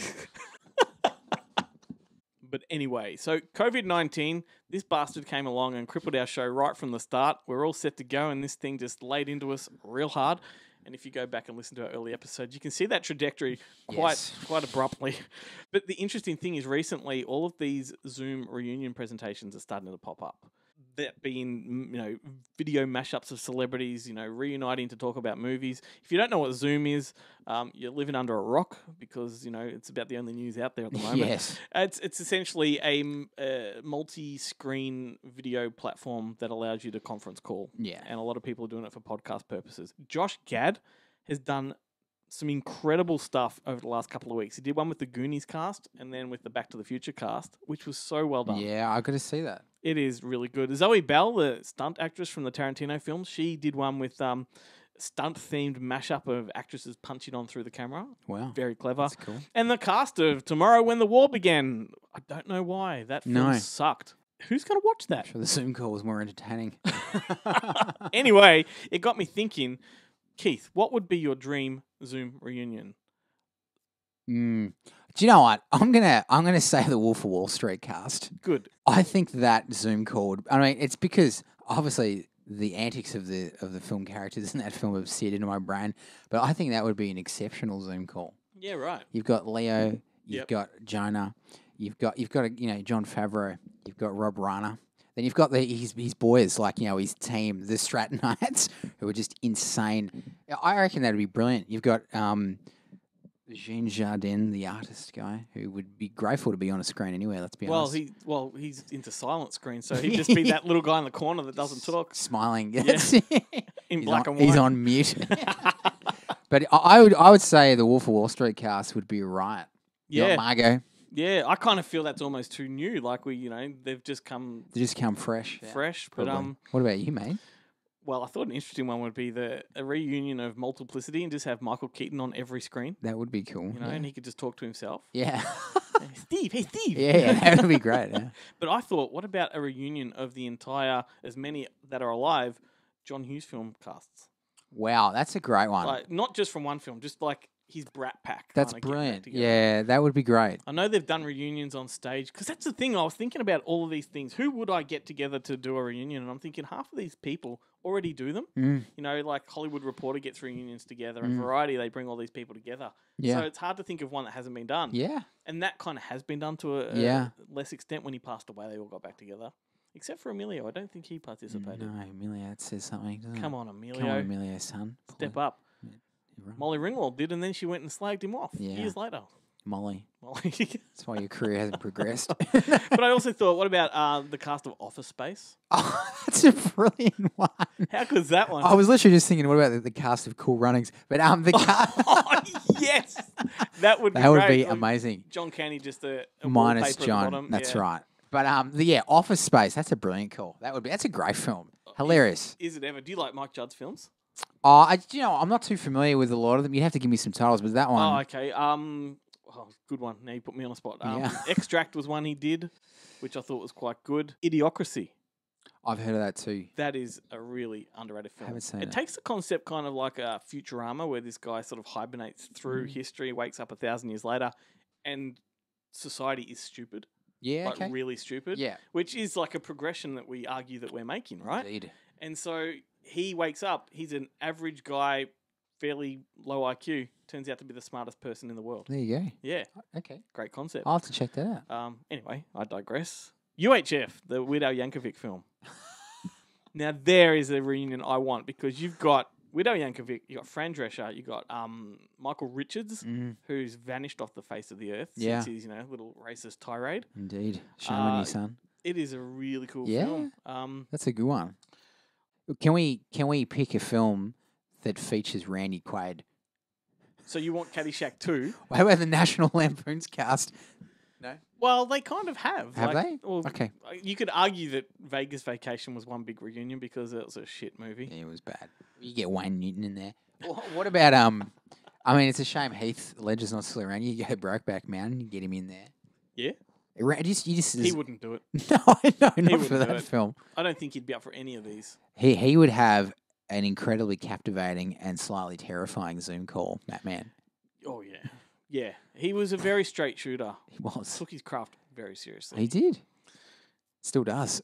But anyway, so COVID nineteen, this bastard came along and crippled our show right from the start. We're all set to go, and this thing just laid into us real hard. And if you go back and listen to our early episodes, you can see that trajectory quite Yes. quite abruptly. But the interesting thing is recently, all of these Zoom reunion presentations are starting to pop up. That being, you know, video mashups of celebrities, you know, reuniting to talk about movies. If you don't know what Zoom is, um, you're living under a rock because, you know, it's about the only news out there at the moment. Yes. It's it's essentially a, m- a multi-screen video platform that allows you to conference call. Yeah. And a lot of people are doing it for podcast purposes. Josh Gad has done some incredible stuff over the last couple of weeks. He did one with the Goonies cast and then with the Back to the Future cast, which was so well done. Yeah, I got to see that. It is really good. Zoe Bell, the stunt actress from the Tarantino films, she did one with um, stunt-themed mashup of actresses punching on through the camera. Wow. Very clever. That's cool. And the cast of Tomorrow When the War Began. I don't know why. That film No. sucked. Who's going to watch that? Sure, the Zoom call was more entertaining. Anyway, it got me thinking, Keith, what would be your dream Zoom reunion? Mm. Do you know what? I'm gonna I'm gonna say the Wolf of Wall Street cast. Good. I think that Zoom call. would- I mean, it's because obviously the antics of the of the film characters in that film have seared into my brain. But I think that would be an exceptional Zoom call. Yeah, right. You've got Leo. You've Yep. got Jonah. You've got you've got you know John Favreau. You've got Rob Reiner. Then you've got the his, his boys, like, you know, his team, the Strattonites, who are just insane. I reckon that'd be brilliant. You've got um, Jean Jardin, the artist guy, who would be grateful to be on a screen anywhere, let's be Well, honest. he well he's into silent screen, so he'd just be that little guy in the corner that doesn't talk. Smiling. Yeah. That's- In he's black on, and white. He's on mute. But I, I would I would say the Wolf of Wall Street cast would be a riot. You got Yeah. Margot. Yeah, I kind of feel that's almost too new. Like we, you know, they've just come They just come fresh. fresh. But Probably. um, What about you, mate? well, I thought an interesting one would be the a reunion of Multiplicity and just have Michael Keaton on every screen. That would be cool. You know, yeah. and he could just talk to himself. Yeah. Hey, Steve, hey Steve. Yeah, yeah, that would be great. Yeah. But I thought, what about a reunion of the entire, as many that are alive, John Hughes film casts? Wow, that's a great one. Like not just from one film, just like his Brat Pack. That's kinda get back brilliant. together. Yeah, that would be great. I know they've done reunions on stage because that's the thing. I was thinking about all of these things. Who would I get together to do a reunion? And I'm thinking half of these people already do them. Mm. You know, like Hollywood Reporter gets reunions together, and Mm. Variety, they bring all these people together. Yeah. So it's hard to think of one that hasn't been done. Yeah. And that kind of has been done to a, a Yeah. less extent. When he passed away, they all got back together. Except for Emilio. I don't think he participated. No, Emilio, that says something, doesn't Come it? on, Emilio. Come on, Emilio, son. Step up. Molly Ringwald did, and then she went and slagged him off Yeah. years later. Molly. Molly. That's why your career hasn't progressed. But I also thought, what about uh, the cast of Office Space? Oh, that's a brilliant one. How good's that one? I was literally just thinking, what about the, the cast of Cool Runnings? But um, the cast Oh, yes, that would be that would great. be Um, amazing. John Candy, just a, a Minus wallpaper at the John. bottom. That's yeah. right. But um, the, yeah, Office Space. That's a brilliant call. That would be. That's a great film. Hilarious. Is it ever? Do you like Mike Judd's films? Oh, I, you know, I'm not too familiar with a lot of them. You'd have to give me some titles, but that one. Oh, okay. Um, oh, good one. Now you put me on the spot. Um, Yeah. Extract was one he did, which I thought was quite good. Idiocracy. I've heard of that too. That is a really underrated film. Haven't seen it it. takes the concept kind of like a Futurama, where this guy sort of hibernates through Mm. history, wakes up a thousand years later, and society is stupid. Yeah, like okay. really stupid. Yeah. Which is like a progression that we argue that we're making, right? Indeed. And so he wakes up. He's an average guy, fairly low I Q. Turns out to be the smartest person in the world. There you go. Yeah. Okay. Great concept. I'll have to check that out. Um. Anyway, I digress. U H F, the Weird Al Yankovic film. Now there is a reunion I want because you've got Weird Al Yankovic, you got Fran Drescher, you got um Michael Richards, Mm. who's vanished off the face of the earth Yeah. since his you know little racist tirade. Indeed. Show me Uh, your son. It is a really cool Yeah. film. Um, That's a good one. Can we can we pick a film that features Randy Quaid? so you want Caddyshack two? How about the National Lampoon's cast? No. Well, they kind of have. Have like, they? Well, Okay. You could argue that Vegas Vacation was one big reunion because it was a shit movie. Yeah, it was bad. You get Wayne Newton in there. Wha- What about um? I mean, it's a shame Heath Ledger's not still around. You go Brokeback Mountain, you get him in there. Yeah. Ra- Just, you just, He wouldn't do it. No, I know, He not wouldn't for do that it. film. I don't think he'd be up for any of these. He he would have an incredibly captivating and slightly terrifying Zoom call, that man. Oh yeah, yeah. He was a very straight shooter. He was. Took his craft very seriously. He did. Still does.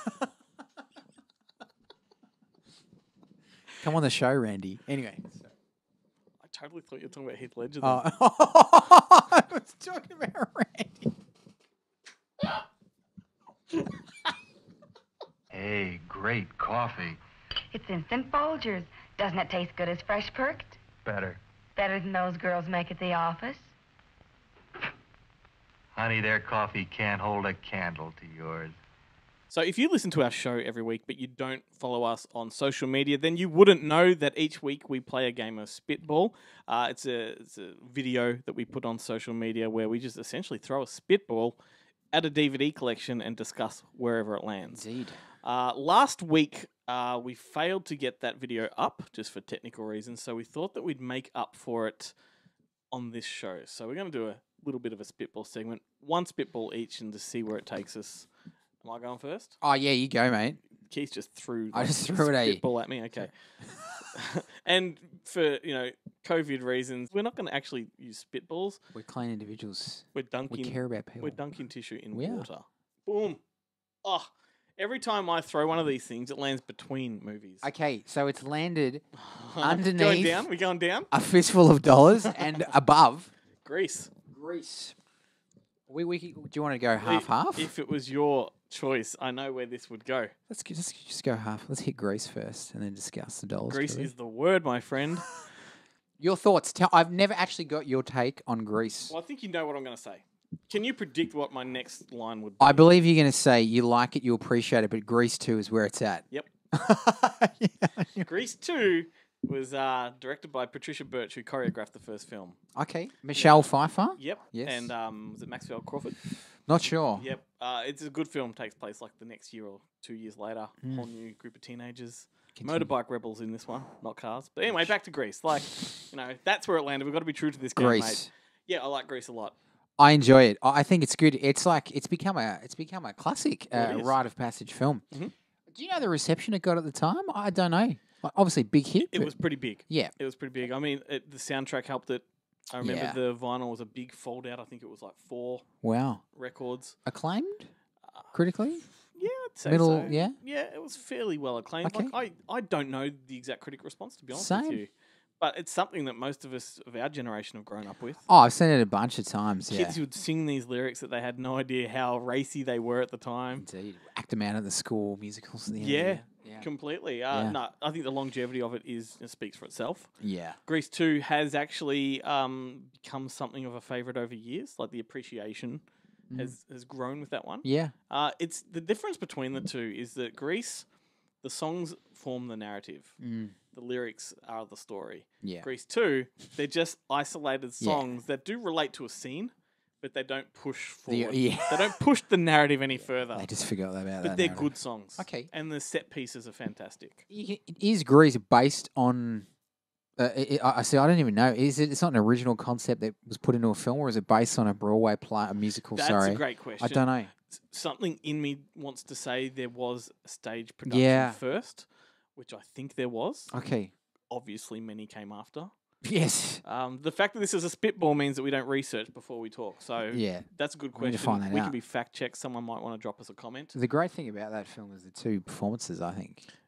Come on the show, Randy. Anyway. I totally thought you were talking about Heath Ledger. Oh. Then. I was talking about Randy. Hey, great coffee. It's instant Folgers. Doesn't it taste good as fresh perked? Better. Better than those girls make at the office? Honey, their coffee can't hold a candle to yours. So if you listen to our show every week, but you don't follow us on social media, then you wouldn't know that each week we play a game of spitball. Uh, it's a it's a video that we put on social media where we just essentially throw a spitball at a D V D collection and discuss wherever it lands. Indeed. Uh, last week, uh, we failed to get that video up just for technical reasons, so we thought that we'd make up for it on this show. So we're going to do a little bit of a spitball segment, one spitball each, and to see where it takes us. Am I going first? Oh, yeah, you go, mate. Keith just threw. I like, just threw it at you. spitball at me. Okay. And for you know COVID reasons, we're not going to actually use spitballs. We're clean individuals. We're dunking. We care about people. We're dunking tissue in We are. water. Boom. Oh, every time I throw one of these things, it lands between movies. Okay, so it's landed Going underneath down. We're going down. a fistful of dollars and above Greece. Greece. We, we, do you want to go half If- half? If it was your choice, I know where this would go. Let's g- just just go half. Let's hit Greece first, and then discuss the dollars. Greece shall we? is the word, my friend. Your thoughts. Tell, I've never actually got your take on Greece. Well, I think you know what I'm going to say. Can you predict what my next line would be? I believe you're going to say you like it, you appreciate it, but Greece two is where it's at. Yep. Grease two was uh, directed by Patricia Birch, who choreographed the first film. Okay. Michelle Pfeiffer? Yep. Yes. And um, was it Maxwell Crawford? Not sure. Yep. Uh, it's a good film. Takes place like the next year or two years later. Mm. Whole new group of teenagers. Continue. Motorbike rebels in this one, not cars. But anyway, back to Greece. Like, you know, that's where it landed. We've got to be true to this game, Greece. mate. Yeah, I like Greece a lot. I enjoy it. I I think it's good. It's like it's become a it's become a classic Well, it uh, is. rite of passage film. Mhm. Do you know the reception it got at the time? I don't know. Like, obviously, big hit. It but- was pretty big. Yeah. It was pretty big. I mean, it, the soundtrack helped it. I remember Yeah. the vinyl was a big fold out. I think it was like four Wow. records. Acclaimed critically. Yeah, I'd say Middle- so. yeah? Yeah, it was fairly well acclaimed. Okay. Like, I, I don't know the exact critic response, to be honest Same. with you. But it's something that most of us of our generation have grown up with. Oh, I've seen it a bunch of times. Yeah. Kids would sing these lyrics that they had no idea how racy they were at the time. Indeed. Act them out at the school musicals. At the end of the Yeah, year. Yeah. completely. Uh, Yeah. No, I think the longevity of it is it speaks for itself. Yeah. Grease two has actually um, become something of a favourite over years. Like the appreciation Mm. has, has grown with that one. Yeah. Uh, it's the difference between the two is that Grease, the songs form the narrative. Mm. The lyrics are the story. Yeah. Grease two, they're just isolated Yeah. songs that do relate to a scene, but they don't push The- forward. yeah. They don't push the narrative any further. I just forgot about that. But they're narrative. good songs. Okay. And the set pieces are fantastic. Y- Is Grease based on? Uh, i I I see. I don't even know. Is it? It's not an original concept that was put into a film, or is it based on a Broadway play, a musical? That's sorry, a great question. I don't know. S- Something in me wants to say there was a stage production Yeah. first, which I think there was. Okay. Obviously, many came after. Yes. Um, the fact that this is a spitball means that we don't research before we talk. So Yeah. that's a good We need to question. find that we out. can be fact checked. Someone might want to drop us a comment. The great thing about that film is the two performances. I think.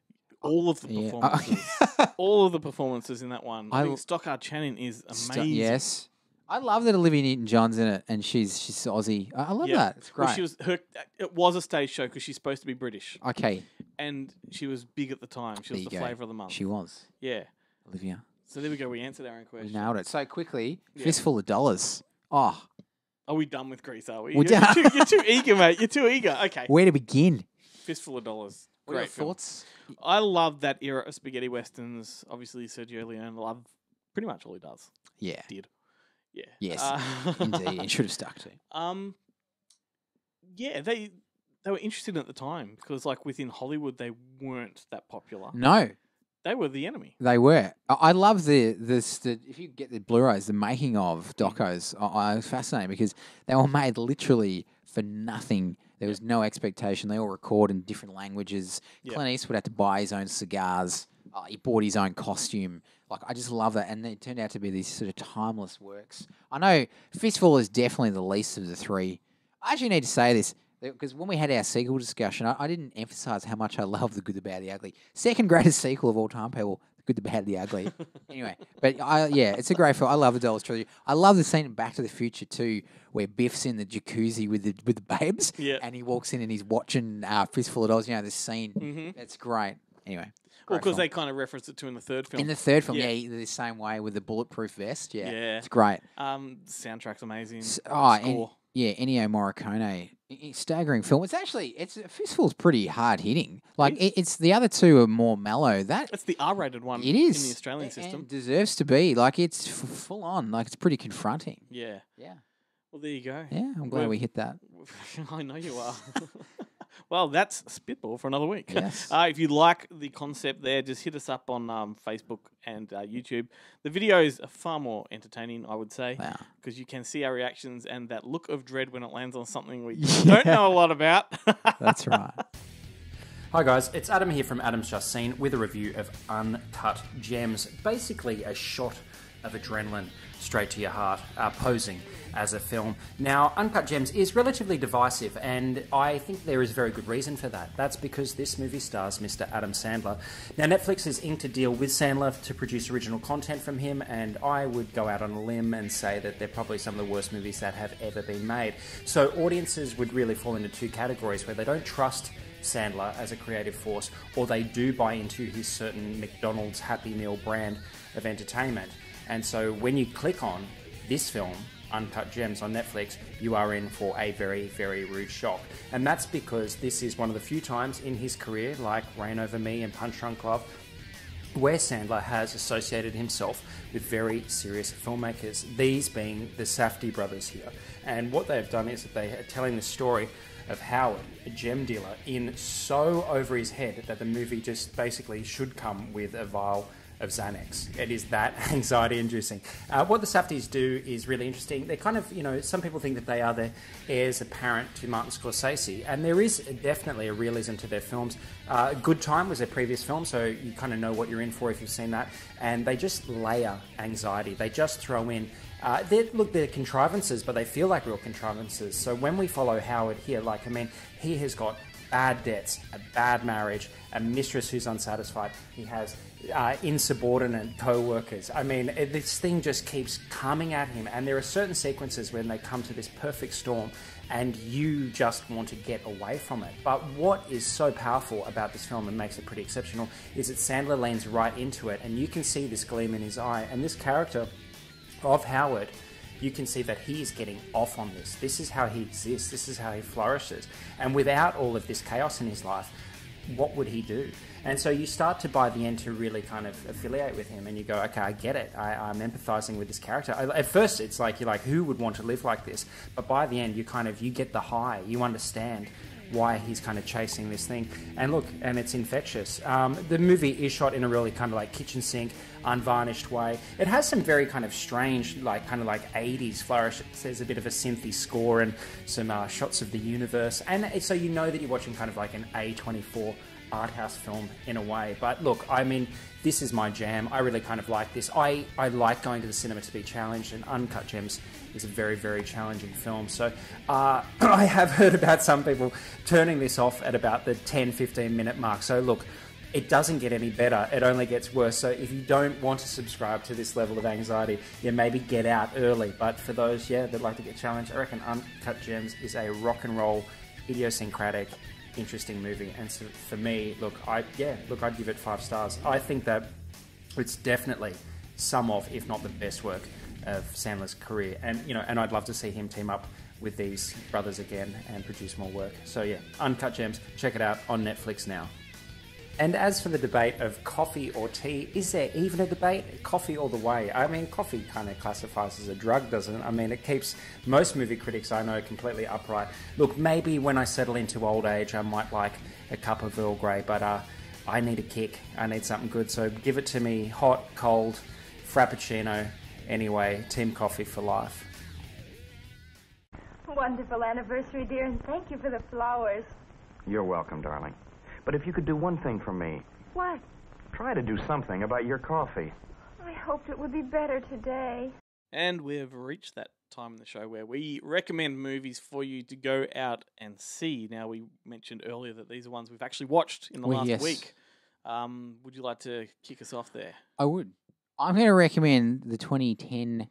all of the Yeah. performances. all of the performances in that one. I, I think l- Stockard Channing is St- amazing. yes. I love that Olivia Newton-John's in it, and she's she's Aussie. I, I love Yeah. that. It's great. Well, she was her. It was a stage show because she's supposed to be British, okay. and she was big at the time. She There was you the go. flavour of the month. She was. yeah. Olivia. So there we go. We answered our own We question. nailed it. So quickly, Yeah. fistful of dollars. Oh, Are we done with Greece? Are we? We're You're, done. you're, too, you're too eager, mate. You're too eager. Okay. where to begin? Fistful of dollars. What are your Great film. thoughts? I love that era of spaghetti westerns. Obviously, Sergio Leone loved pretty much all he does. Yeah. Did. Yeah. Yes. Uh, Indeed. It should have stuck to. Um. Yeah, they they were interested at the time because, like, within Hollywood, they weren't that popular. No, They were the enemy. they were. I, I love the this. The, if you get the Blu-rays, the making of docos, I, I was fascinating because they were made literally for nothing. There was no expectation. They all record in different languages. Yep. Clint Eastwood had to buy his own cigars. Uh, he bought his own costume. Like, I just love that. And it turned out to be these sort of timeless works. I know Fistful is definitely the least of the three. I actually need to say this, because when we had our sequel discussion, I, I didn't emphasize how much I love The Good, the Bad, the Ugly. Second greatest sequel of all time, people. The Good, the Bad, the Ugly. Anyway, but I, yeah, it's a great film. I love the Dollars Trilogy. I love the scene in Back to the Future too, where Biff's in the jacuzzi with the with the babes, Yeah. and he walks in and he's watching uh, Fistful of Dollars. You know, this scene. Mhm. It's great. Anyway. Well, great because film. they kind of referenced it to in the third film. In the third film, Yeah. yeah, the same way with the bulletproof vest. Yeah, Yeah. it's great. Um, the soundtrack's amazing. S- Oh, and, Score. yeah, Ennio Morricone, I- I- staggering film. It's actually it's Fistful's pretty hard hitting. Like is. it, it's the other two are more mellow. That It's the R-rated one. it is in the Australian a- system. and deserves to be. Like it's f- full on. Like it's pretty confronting. Yeah. Yeah, Well, there you go. yeah. I'm glad We've- we hit that. I know you are. Well, that's Spitball for another week. Yes. Uh, if you like the concept there, just hit us up on um, Facebook and uh, YouTube. The videos are far more entertaining, I would say, Wow. because you can see our reactions and that look of dread when it lands on something we don't know a lot about. That's right. Hi guys, it's Adam here from Adam's Just Seen with a review of Uncut Gems. Basically a shot of adrenaline straight to your heart, uh, posing as a film. Now, Uncut Gems is relatively divisive, and I think there is very good reason for that. That's because this movie stars Mister Adam Sandler. Now, Netflix has inked a deal with Sandler to produce original content from him, and I would go out on a limb and say that they're probably some of the worst movies that have ever been made. So audiences would really fall into two categories where they don't trust Sandler as a creative force, or they do buy into his certain McDonald's Happy Meal brand of entertainment. And so when you click on this film, Uncut Gems on Netflix, you are in for a very, very rude shock. And that's because this is one of the few times in his career, like Rain Over Me and Punch Drunk Love, where Sandler has associated himself with very serious filmmakers, these being the Safdie brothers here. And what they've done is that they are telling the story of Howard, a gem dealer, in so over his head that the movie just basically should come with a vial of Xanax. It is that anxiety-inducing. Uh, what the Safdies do is really interesting. They're kind of, you know, some people think that they are the heirs apparent to Martin Scorsese, and there is definitely a realism to their films. Uh, Good Time was their previous film, so you kind of know what you're in for if you've seen that, and they just layer anxiety. They just throw in Uh, they're, look, they're contrivances, but they feel like real contrivances. So when we follow Howard here, like, I mean, he has got bad debts, a bad marriage, a mistress who's unsatisfied. He has uh, insubordinate co-workers. I mean, it, this thing just keeps coming at him. And there are certain sequences when they come to this perfect storm and you just want to get away from it. But what is so powerful about this film and makes it pretty exceptional is that Sandler leans right into it, and you can see this gleam in his eye. And this character of Howard, you can see that he is getting off on this. This is how he exists. This is how he flourishes. And without all of this chaos in his life, what would he do? And so you start to, by the end, to really kind of affiliate with him, and you go, okay, I get it. I, I'm empathizing with this character. I, at first, it's like, you're like, who would want to live like this? But by the end, you kind of, you get the high. You understand why he's kind of chasing this thing. And look, and it's infectious. Um, the movie is shot in a really kind of like kitchen sink, unvarnished way. It has some very kind of strange, like kind of like eighties flourish. There's a bit of a synthy score and some uh, shots of the universe. And it, so you know that you're watching kind of like an A twenty-four art house film in a way. But look, I mean, this is my jam. I really kind of like this. I, I like going to the cinema to be challenged, and Uncut Gems is a very, very challenging film. So uh, I have heard about some people turning this off at about the ten, fifteen minute mark. So look, it doesn't get any better. It only gets worse. So if you don't want to subscribe to this level of anxiety, yeah, maybe get out early. But for those, yeah, that like to get challenged, I reckon Uncut Gems is a rock and roll, idiosyncratic, interesting movie. And so for me, look, I yeah, look, I'd give it five stars. I think that it's definitely some of, if not the best work of Sandler's career. And you know, and I'd love to see him team up with these brothers again and produce more work. So yeah, Uncut Gems, check it out on Netflix now. And as for the debate of coffee or tea, is there even a debate? Coffee all the way. I mean, coffee kind of classifies as a drug, doesn't it? I mean, it keeps most movie critics I know completely upright. Look, maybe when I settle into old age, I might like a cup of Earl Grey, but uh, I need a kick. I need something good. So give it to me hot, cold, frappuccino. Anyway, Team Coffee for life. Wonderful anniversary, dear, and thank you for the flowers. You're welcome, darling. But if you could do one thing for me, What? try to do something about your coffee. I hoped it would be better today. And we've reached that time in the show where we recommend movies for you to go out and see. Now, we mentioned earlier that these are ones we've actually watched in the Well, last yes. week. Um, would you like to kick us off there? I would. I'm going to recommend the twenty ten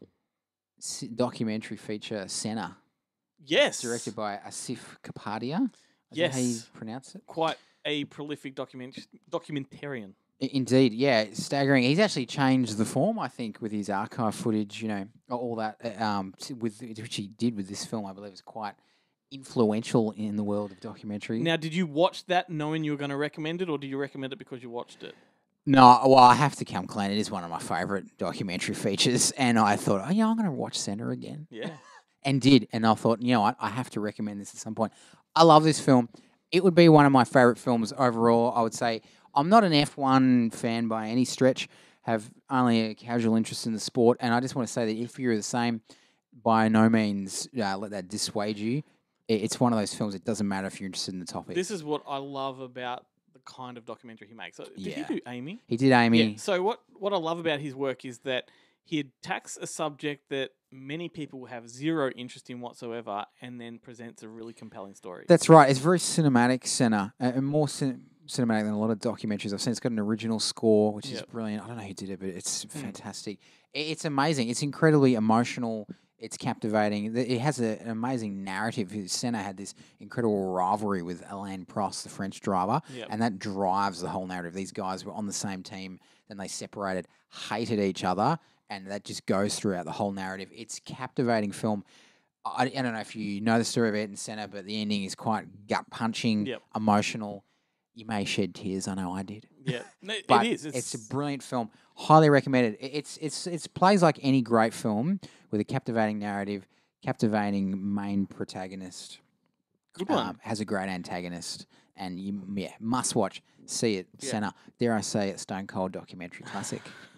s- documentary feature Senna. Yes. Directed by Asif Kapadia. Is Yes. that how you pronounce it? Quite a prolific document documentarian. I- Indeed, yeah, staggering. He's actually changed the form, I think, with his archive footage. You know, all that, uh, um, s- with which he did with this film. I believe is quite influential in the world of documentary. Now, did you watch that knowing you were going to recommend it, or do you recommend it because you watched it? No, well, I have to come clean. It is one of my favourite documentary features, and I thought, oh yeah, I'm going to watch Senna again. Yeah. And did, and I thought, you know what, I have to recommend this at some point. I love this film. It would be one of my favourite films overall. I would say I'm not an F one fan by any stretch. Have only a casual interest in the sport, and I just want to say that if you're the same, by no means uh, let that dissuade you. It- It's one of those films. It doesn't matter if you're interested in the topic. This is what I love about the kind of documentary he makes. So, did Yeah. he do Amy? He did Amy. Yeah. So what, what I love about his work is that he attacks a subject that many people have zero interest in whatsoever and then presents a really compelling story. That's right. It's very cinematic, Senna, uh, and more cin- cinematic than a lot of documentaries I've seen. It's got an original score, which is Yep. brilliant. I don't know who did it, but it's Hmm. fantastic. I- It's amazing. It's incredibly emotional. It's captivating. Th- It has a, an amazing narrative. His- Senna had this incredible rivalry with Alain Prost, the French driver, Yep. and that drives the whole narrative. These guys were on the same team, then they separated, hated each other, and that just goes throughout the whole narrative. It's a captivating film. I, I don't know if you know the story of Ayrton Senna, but the ending is quite gut-punching, Yep. emotional. You may shed tears. I know I did. Yeah. No, it But is. It's, It's- a brilliant film. Highly recommended. It- It's it's it's plays like any great film with a captivating narrative, captivating main protagonist. Good one. Um, has a great antagonist, and you yeah must watch. See it, Yeah. Senna. Dare I say it? Stone Cold documentary classic.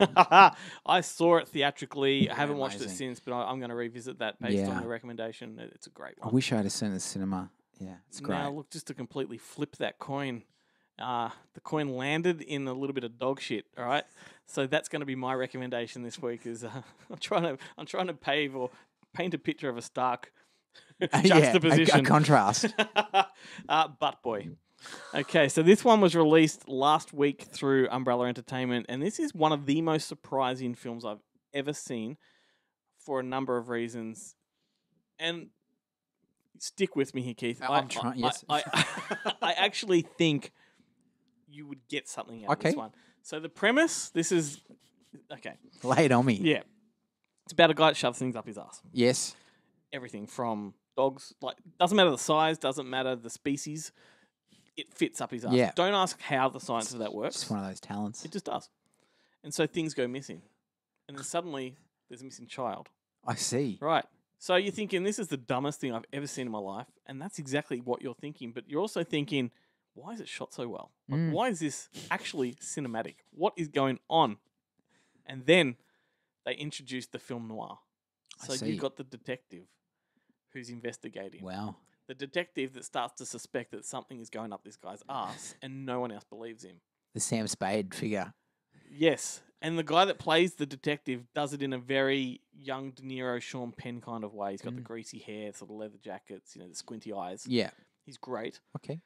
I saw it theatrically. I haven't watched it amazing. since, but I, I'm going to revisit that based on Yeah. your recommendation. It- It's a great I one. wish I had seen it in the cinema. Yeah, it's great. Now, look, just to completely flip that coin, uh, the coin landed in a little bit of dog shit. All right, so that's going to be my recommendation this week. Is uh, I'm trying to I'm trying to pave or paint a picture of a stark Yeah, a- a juxtaposition, contrast. uh, Butt Boy. Okay, so this one was released last week through Umbrella Entertainment, and this is one of the most surprising films I've ever seen for a number of reasons. And stick with me here, Keith. Oh, I'm trying- yes. I, I, I actually think you would get something out of Okay. this one. So the premise, this is okay. Lay it on me. Yeah, it's about a guy that shoves things up his ass. Yes. Everything from dogs, like doesn't matter the size, doesn't matter the species. It fits up his ass. Yeah. Don't ask how the science of that works. Just one of those talents. It just does. And so things go missing. And then suddenly there's a missing child. I see. Right. So you're thinking, this is the dumbest thing I've ever seen in my life. And that's exactly what you're thinking. But you're also thinking, why is it shot so well? Like, Mm. why is this actually cinematic? What is going on? And then they introduced the film noir. I So see. you've got the detective who's investigating. Wow. The detective that starts to suspect that something is going up this guy's ass and no one else believes him. The Sam Spade figure. Yes. And the guy that plays the detective does it in a very young De Niro, Sean Penn kind of way. He's got the Mm. greasy hair, sort of leather jackets, you know, the squinty eyes. Yeah. He's great. Okay.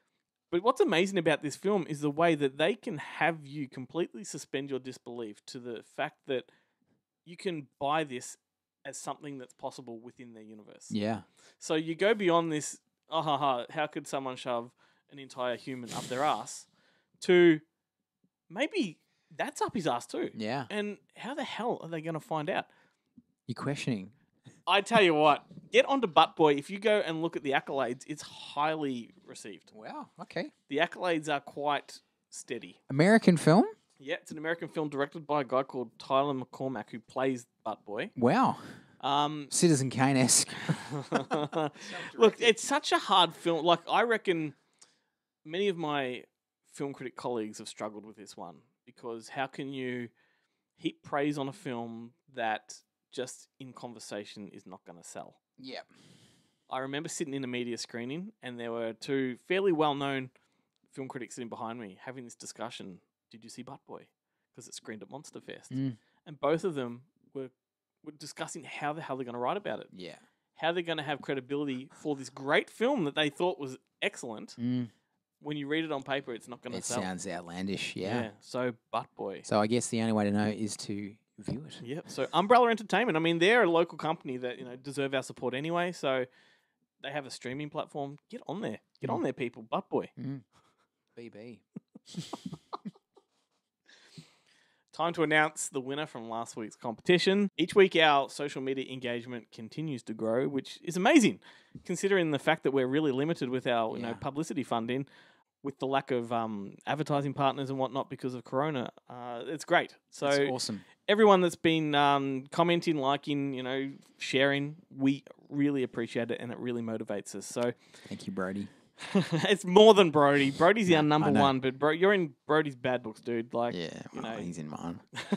But what's amazing about this film is the way that they can have you completely suspend your disbelief to the fact that you can buy this as something that's possible within their universe. Yeah. So you go beyond this, oh, ha, ha, how could someone shove an entire human up their ass, to maybe that's up his ass too. Yeah. And how the hell are they going to find out? You're questioning. I tell you what, get onto Butt Boy. If you go and look at the accolades, it's highly received. Wow, okay. The accolades are quite steady. American film? Yeah, it's an American film directed by a guy called Tyler McCormack, who plays Butt Boy. Wow. Um, Citizen Kane-esque. Look, it's such a hard film. Like, I reckon many of my film critic colleagues have struggled with this one, because how can you heap praise on a film that just in conversation is not going to sell? Yep. I remember sitting in a media screening, and there were two fairly well-known film critics sitting behind me having this discussion. Did you see Butt Boy? Because it screened at Monster Fest. Mm. And both of them were, were discussing how the hell they're going to write about it. Yeah. How they're going to have credibility for this great film that they thought was excellent. Mm. When you read it on paper, it's not going to It sell. sounds outlandish, yeah. Yeah, so Butt Boy. So I guess the only way to know is to view it. Yep. So Umbrella Entertainment. I mean, they're a local company that, you know, deserve our support anyway. So they have a streaming platform. Get on there. Get Mm. on there, people. Butt Boy. Mm. B B. Time to announce the winner from last week's competition. Each week, our social media engagement continues to grow, which is amazing, considering the fact that we're really limited with our, you know, Yeah. publicity funding, with the lack of um, advertising partners and whatnot because of Corona. Uh, it's great. So That's awesome. Everyone that's been um, commenting, liking, you know, sharing, we really appreciate it, and it really motivates us. So Thank you, Brody. it's more than Brody. Brody's Yeah, our number I know. one, but bro, you're in Brody's bad books, dude. Like, Yeah, you well, know, he's in mine.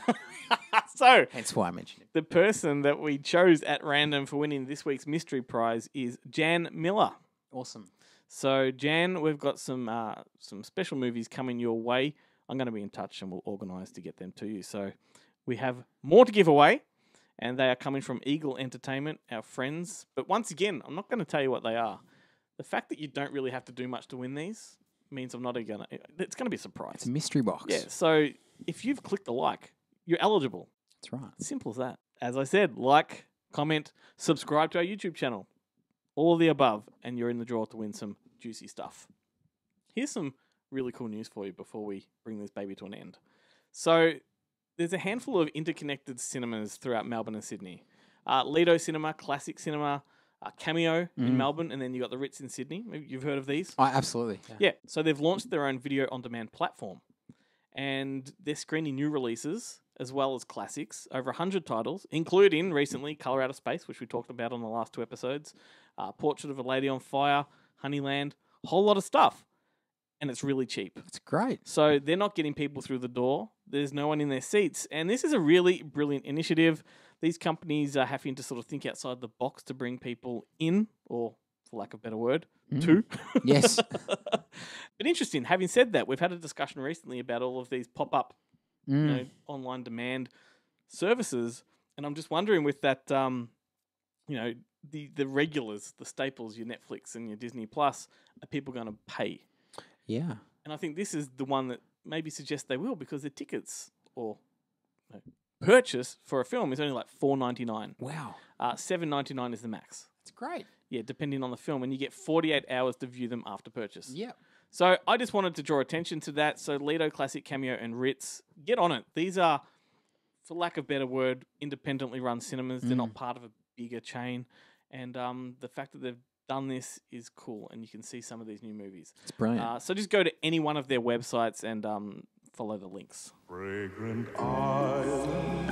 so Hence why I mentioned him. the person that we chose at random for winning this week's mystery prize is Jan Miller. Awesome. So, Jan, we've got some uh, some special movies coming your way. I'm going to be in touch, and we'll organise to get them to you. So, we have more to give away, and they are coming from Eagle Entertainment, our friends. But once again, I'm not going to tell you what they are. The fact that you don't really have to do much to win these means I'm not going to... It's going to be a surprise. It's a mystery box. Yeah, so if you've clicked the like, you're eligible. That's right. Simple as that. As I said, like, comment, subscribe to our YouTube channel. All of the above, and you're in the draw to win some juicy stuff. Here's some really cool news for you before we bring this baby to an end. So, there's a handful of interconnected cinemas throughout Melbourne and Sydney. Uh, Lido Cinema, Classic Cinema, uh, Cameo Mm. in Melbourne, and then you got the Ritz in Sydney. Maybe you've heard of these? Oh, absolutely. Yeah. Yeah, so they've launched their own video on demand platform, and they're screening new releases as well as classics, over one hundred titles, including recently Colour Out of Space, which we talked about on the last two episodes, uh, Portrait of a Lady on Fire, Honeyland, a whole lot of stuff. And it's really cheap. It's great. So they're not getting people through the door. There's no one in their seats. And this is a really brilliant initiative. These companies are having to sort of think outside the box to bring people in, or for lack of a better word, Mm. to. Yes. But interesting, having said that, we've had a discussion recently about all of these pop-up you Mm. know, online demand services. And I'm just wondering with that, um, you know, the, the regulars, the staples, your Netflix and your Disney Plus, are people going to pay? Yeah. And I think this is the one that maybe suggests they will, because the tickets or you know, purchase for a film is only like four ninety-nine. Wow. Uh, seven ninety-nine is the max. It's great. Yeah, depending on the film, and you get forty-eight hours to view them after purchase. Yep. So I just wanted to draw attention to that. So Lido, Classic, Cameo, and Ritz, get on it. These are, for lack of a better word, independently run cinemas. They're not Mm. part of a bigger chain. And um, the fact that they've done this is cool, and you can see some of these new movies. It's brilliant. Uh, so just go to any one of their websites and um, follow the links. Fragrant island,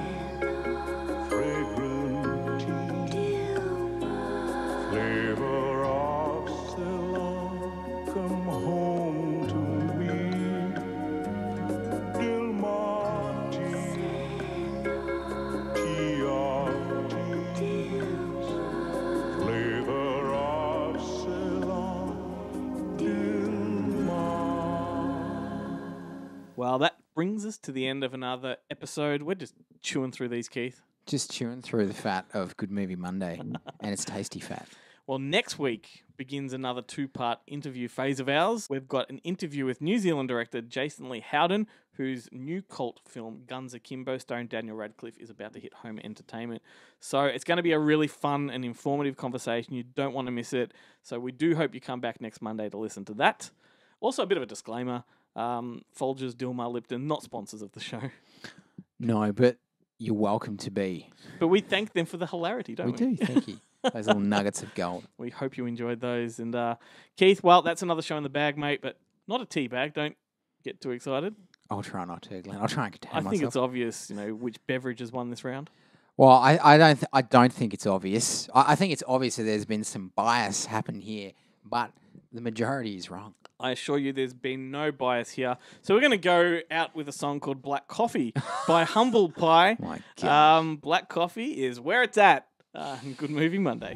fragrant tea, flavor of Ceylon, come home to me. Dilmati, tea of tears, flavor of Ceylon, Dilmati. Well, that brings us to the end of another episode. We're just chewing through these, Keith. Just chewing through the fat of Good Movie Monday, and it's tasty fat. Well, next week begins another two-part interview phase of ours. We've got an interview with New Zealand director Jason Lee Howden, whose new cult film Guns Akimbo starring Daniel Radcliffe is about to hit home entertainment. So it's going to be a really fun and informative conversation. You don't want to miss it. So we do hope you come back next Monday to listen to that. Also, a bit of a disclaimer. Um, Folgers, Dilmar, Lipton, not sponsors of the show. No, but you're welcome to be. But we thank them for the hilarity, don't we? We do, thank you. Those little nuggets of gold. We hope you enjoyed those. And uh, Keith, well, that's another show in the bag, mate, but not a tea bag. Don't get too excited. I'll try not to, Glenn. I'll try and contain I myself. think it's obvious, you know, which beverage has won this round. Well, I, I don't th- I don't think it's obvious. I, I think it's obvious that there's been some bias happen here, but the majority is wrong. I assure you there's been no bias here. So we're going to go out with a song called Black Coffee by Humble Pie. My God. Um, Black Coffee is where it's at. Uh, Good Movie Monday.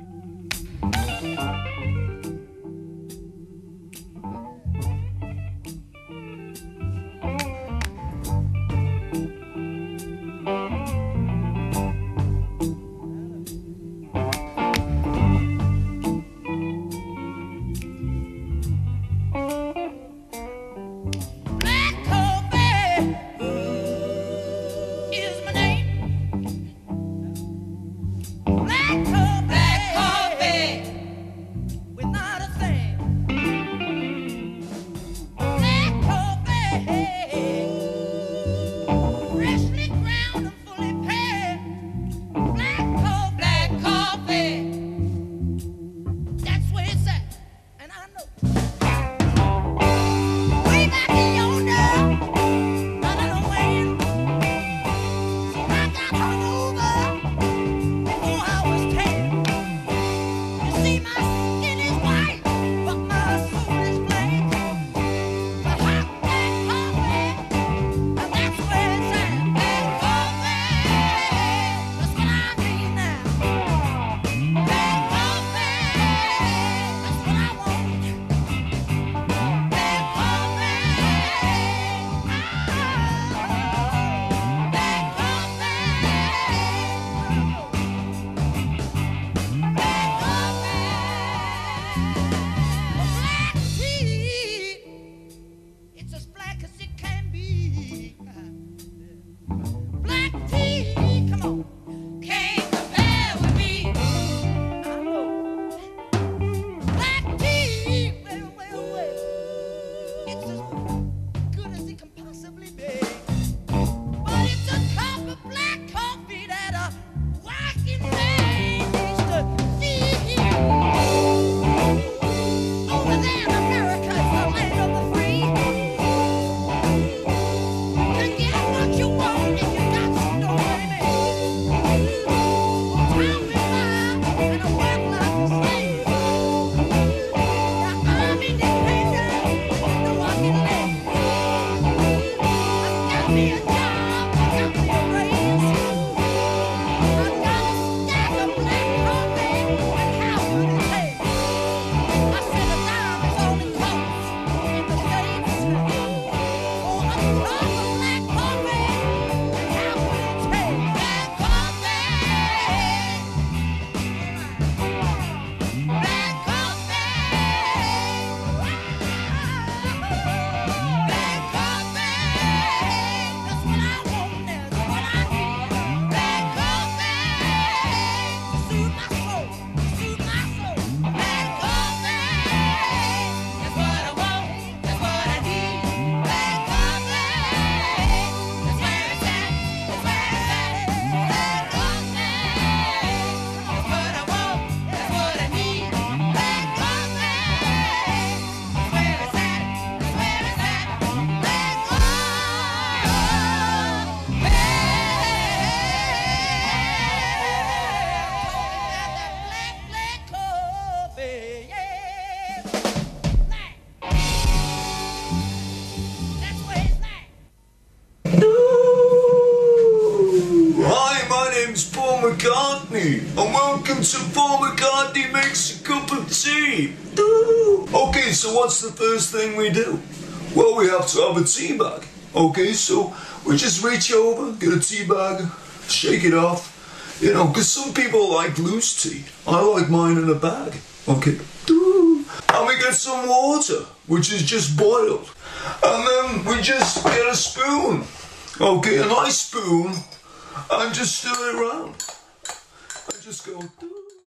McCartney, and welcome to Paul McCartney Makes a Cup of Tea. Ooh. Okay, so what's the first thing we do? Well, we have to have a tea bag. Okay, so we just reach over, get a tea bag, shake it off. You know, because some people like loose tea. I like mine in a bag. Okay. And we get some water, which is just boiled. And then we just get a spoon. Okay, a nice spoon. And just stir it around. And just go...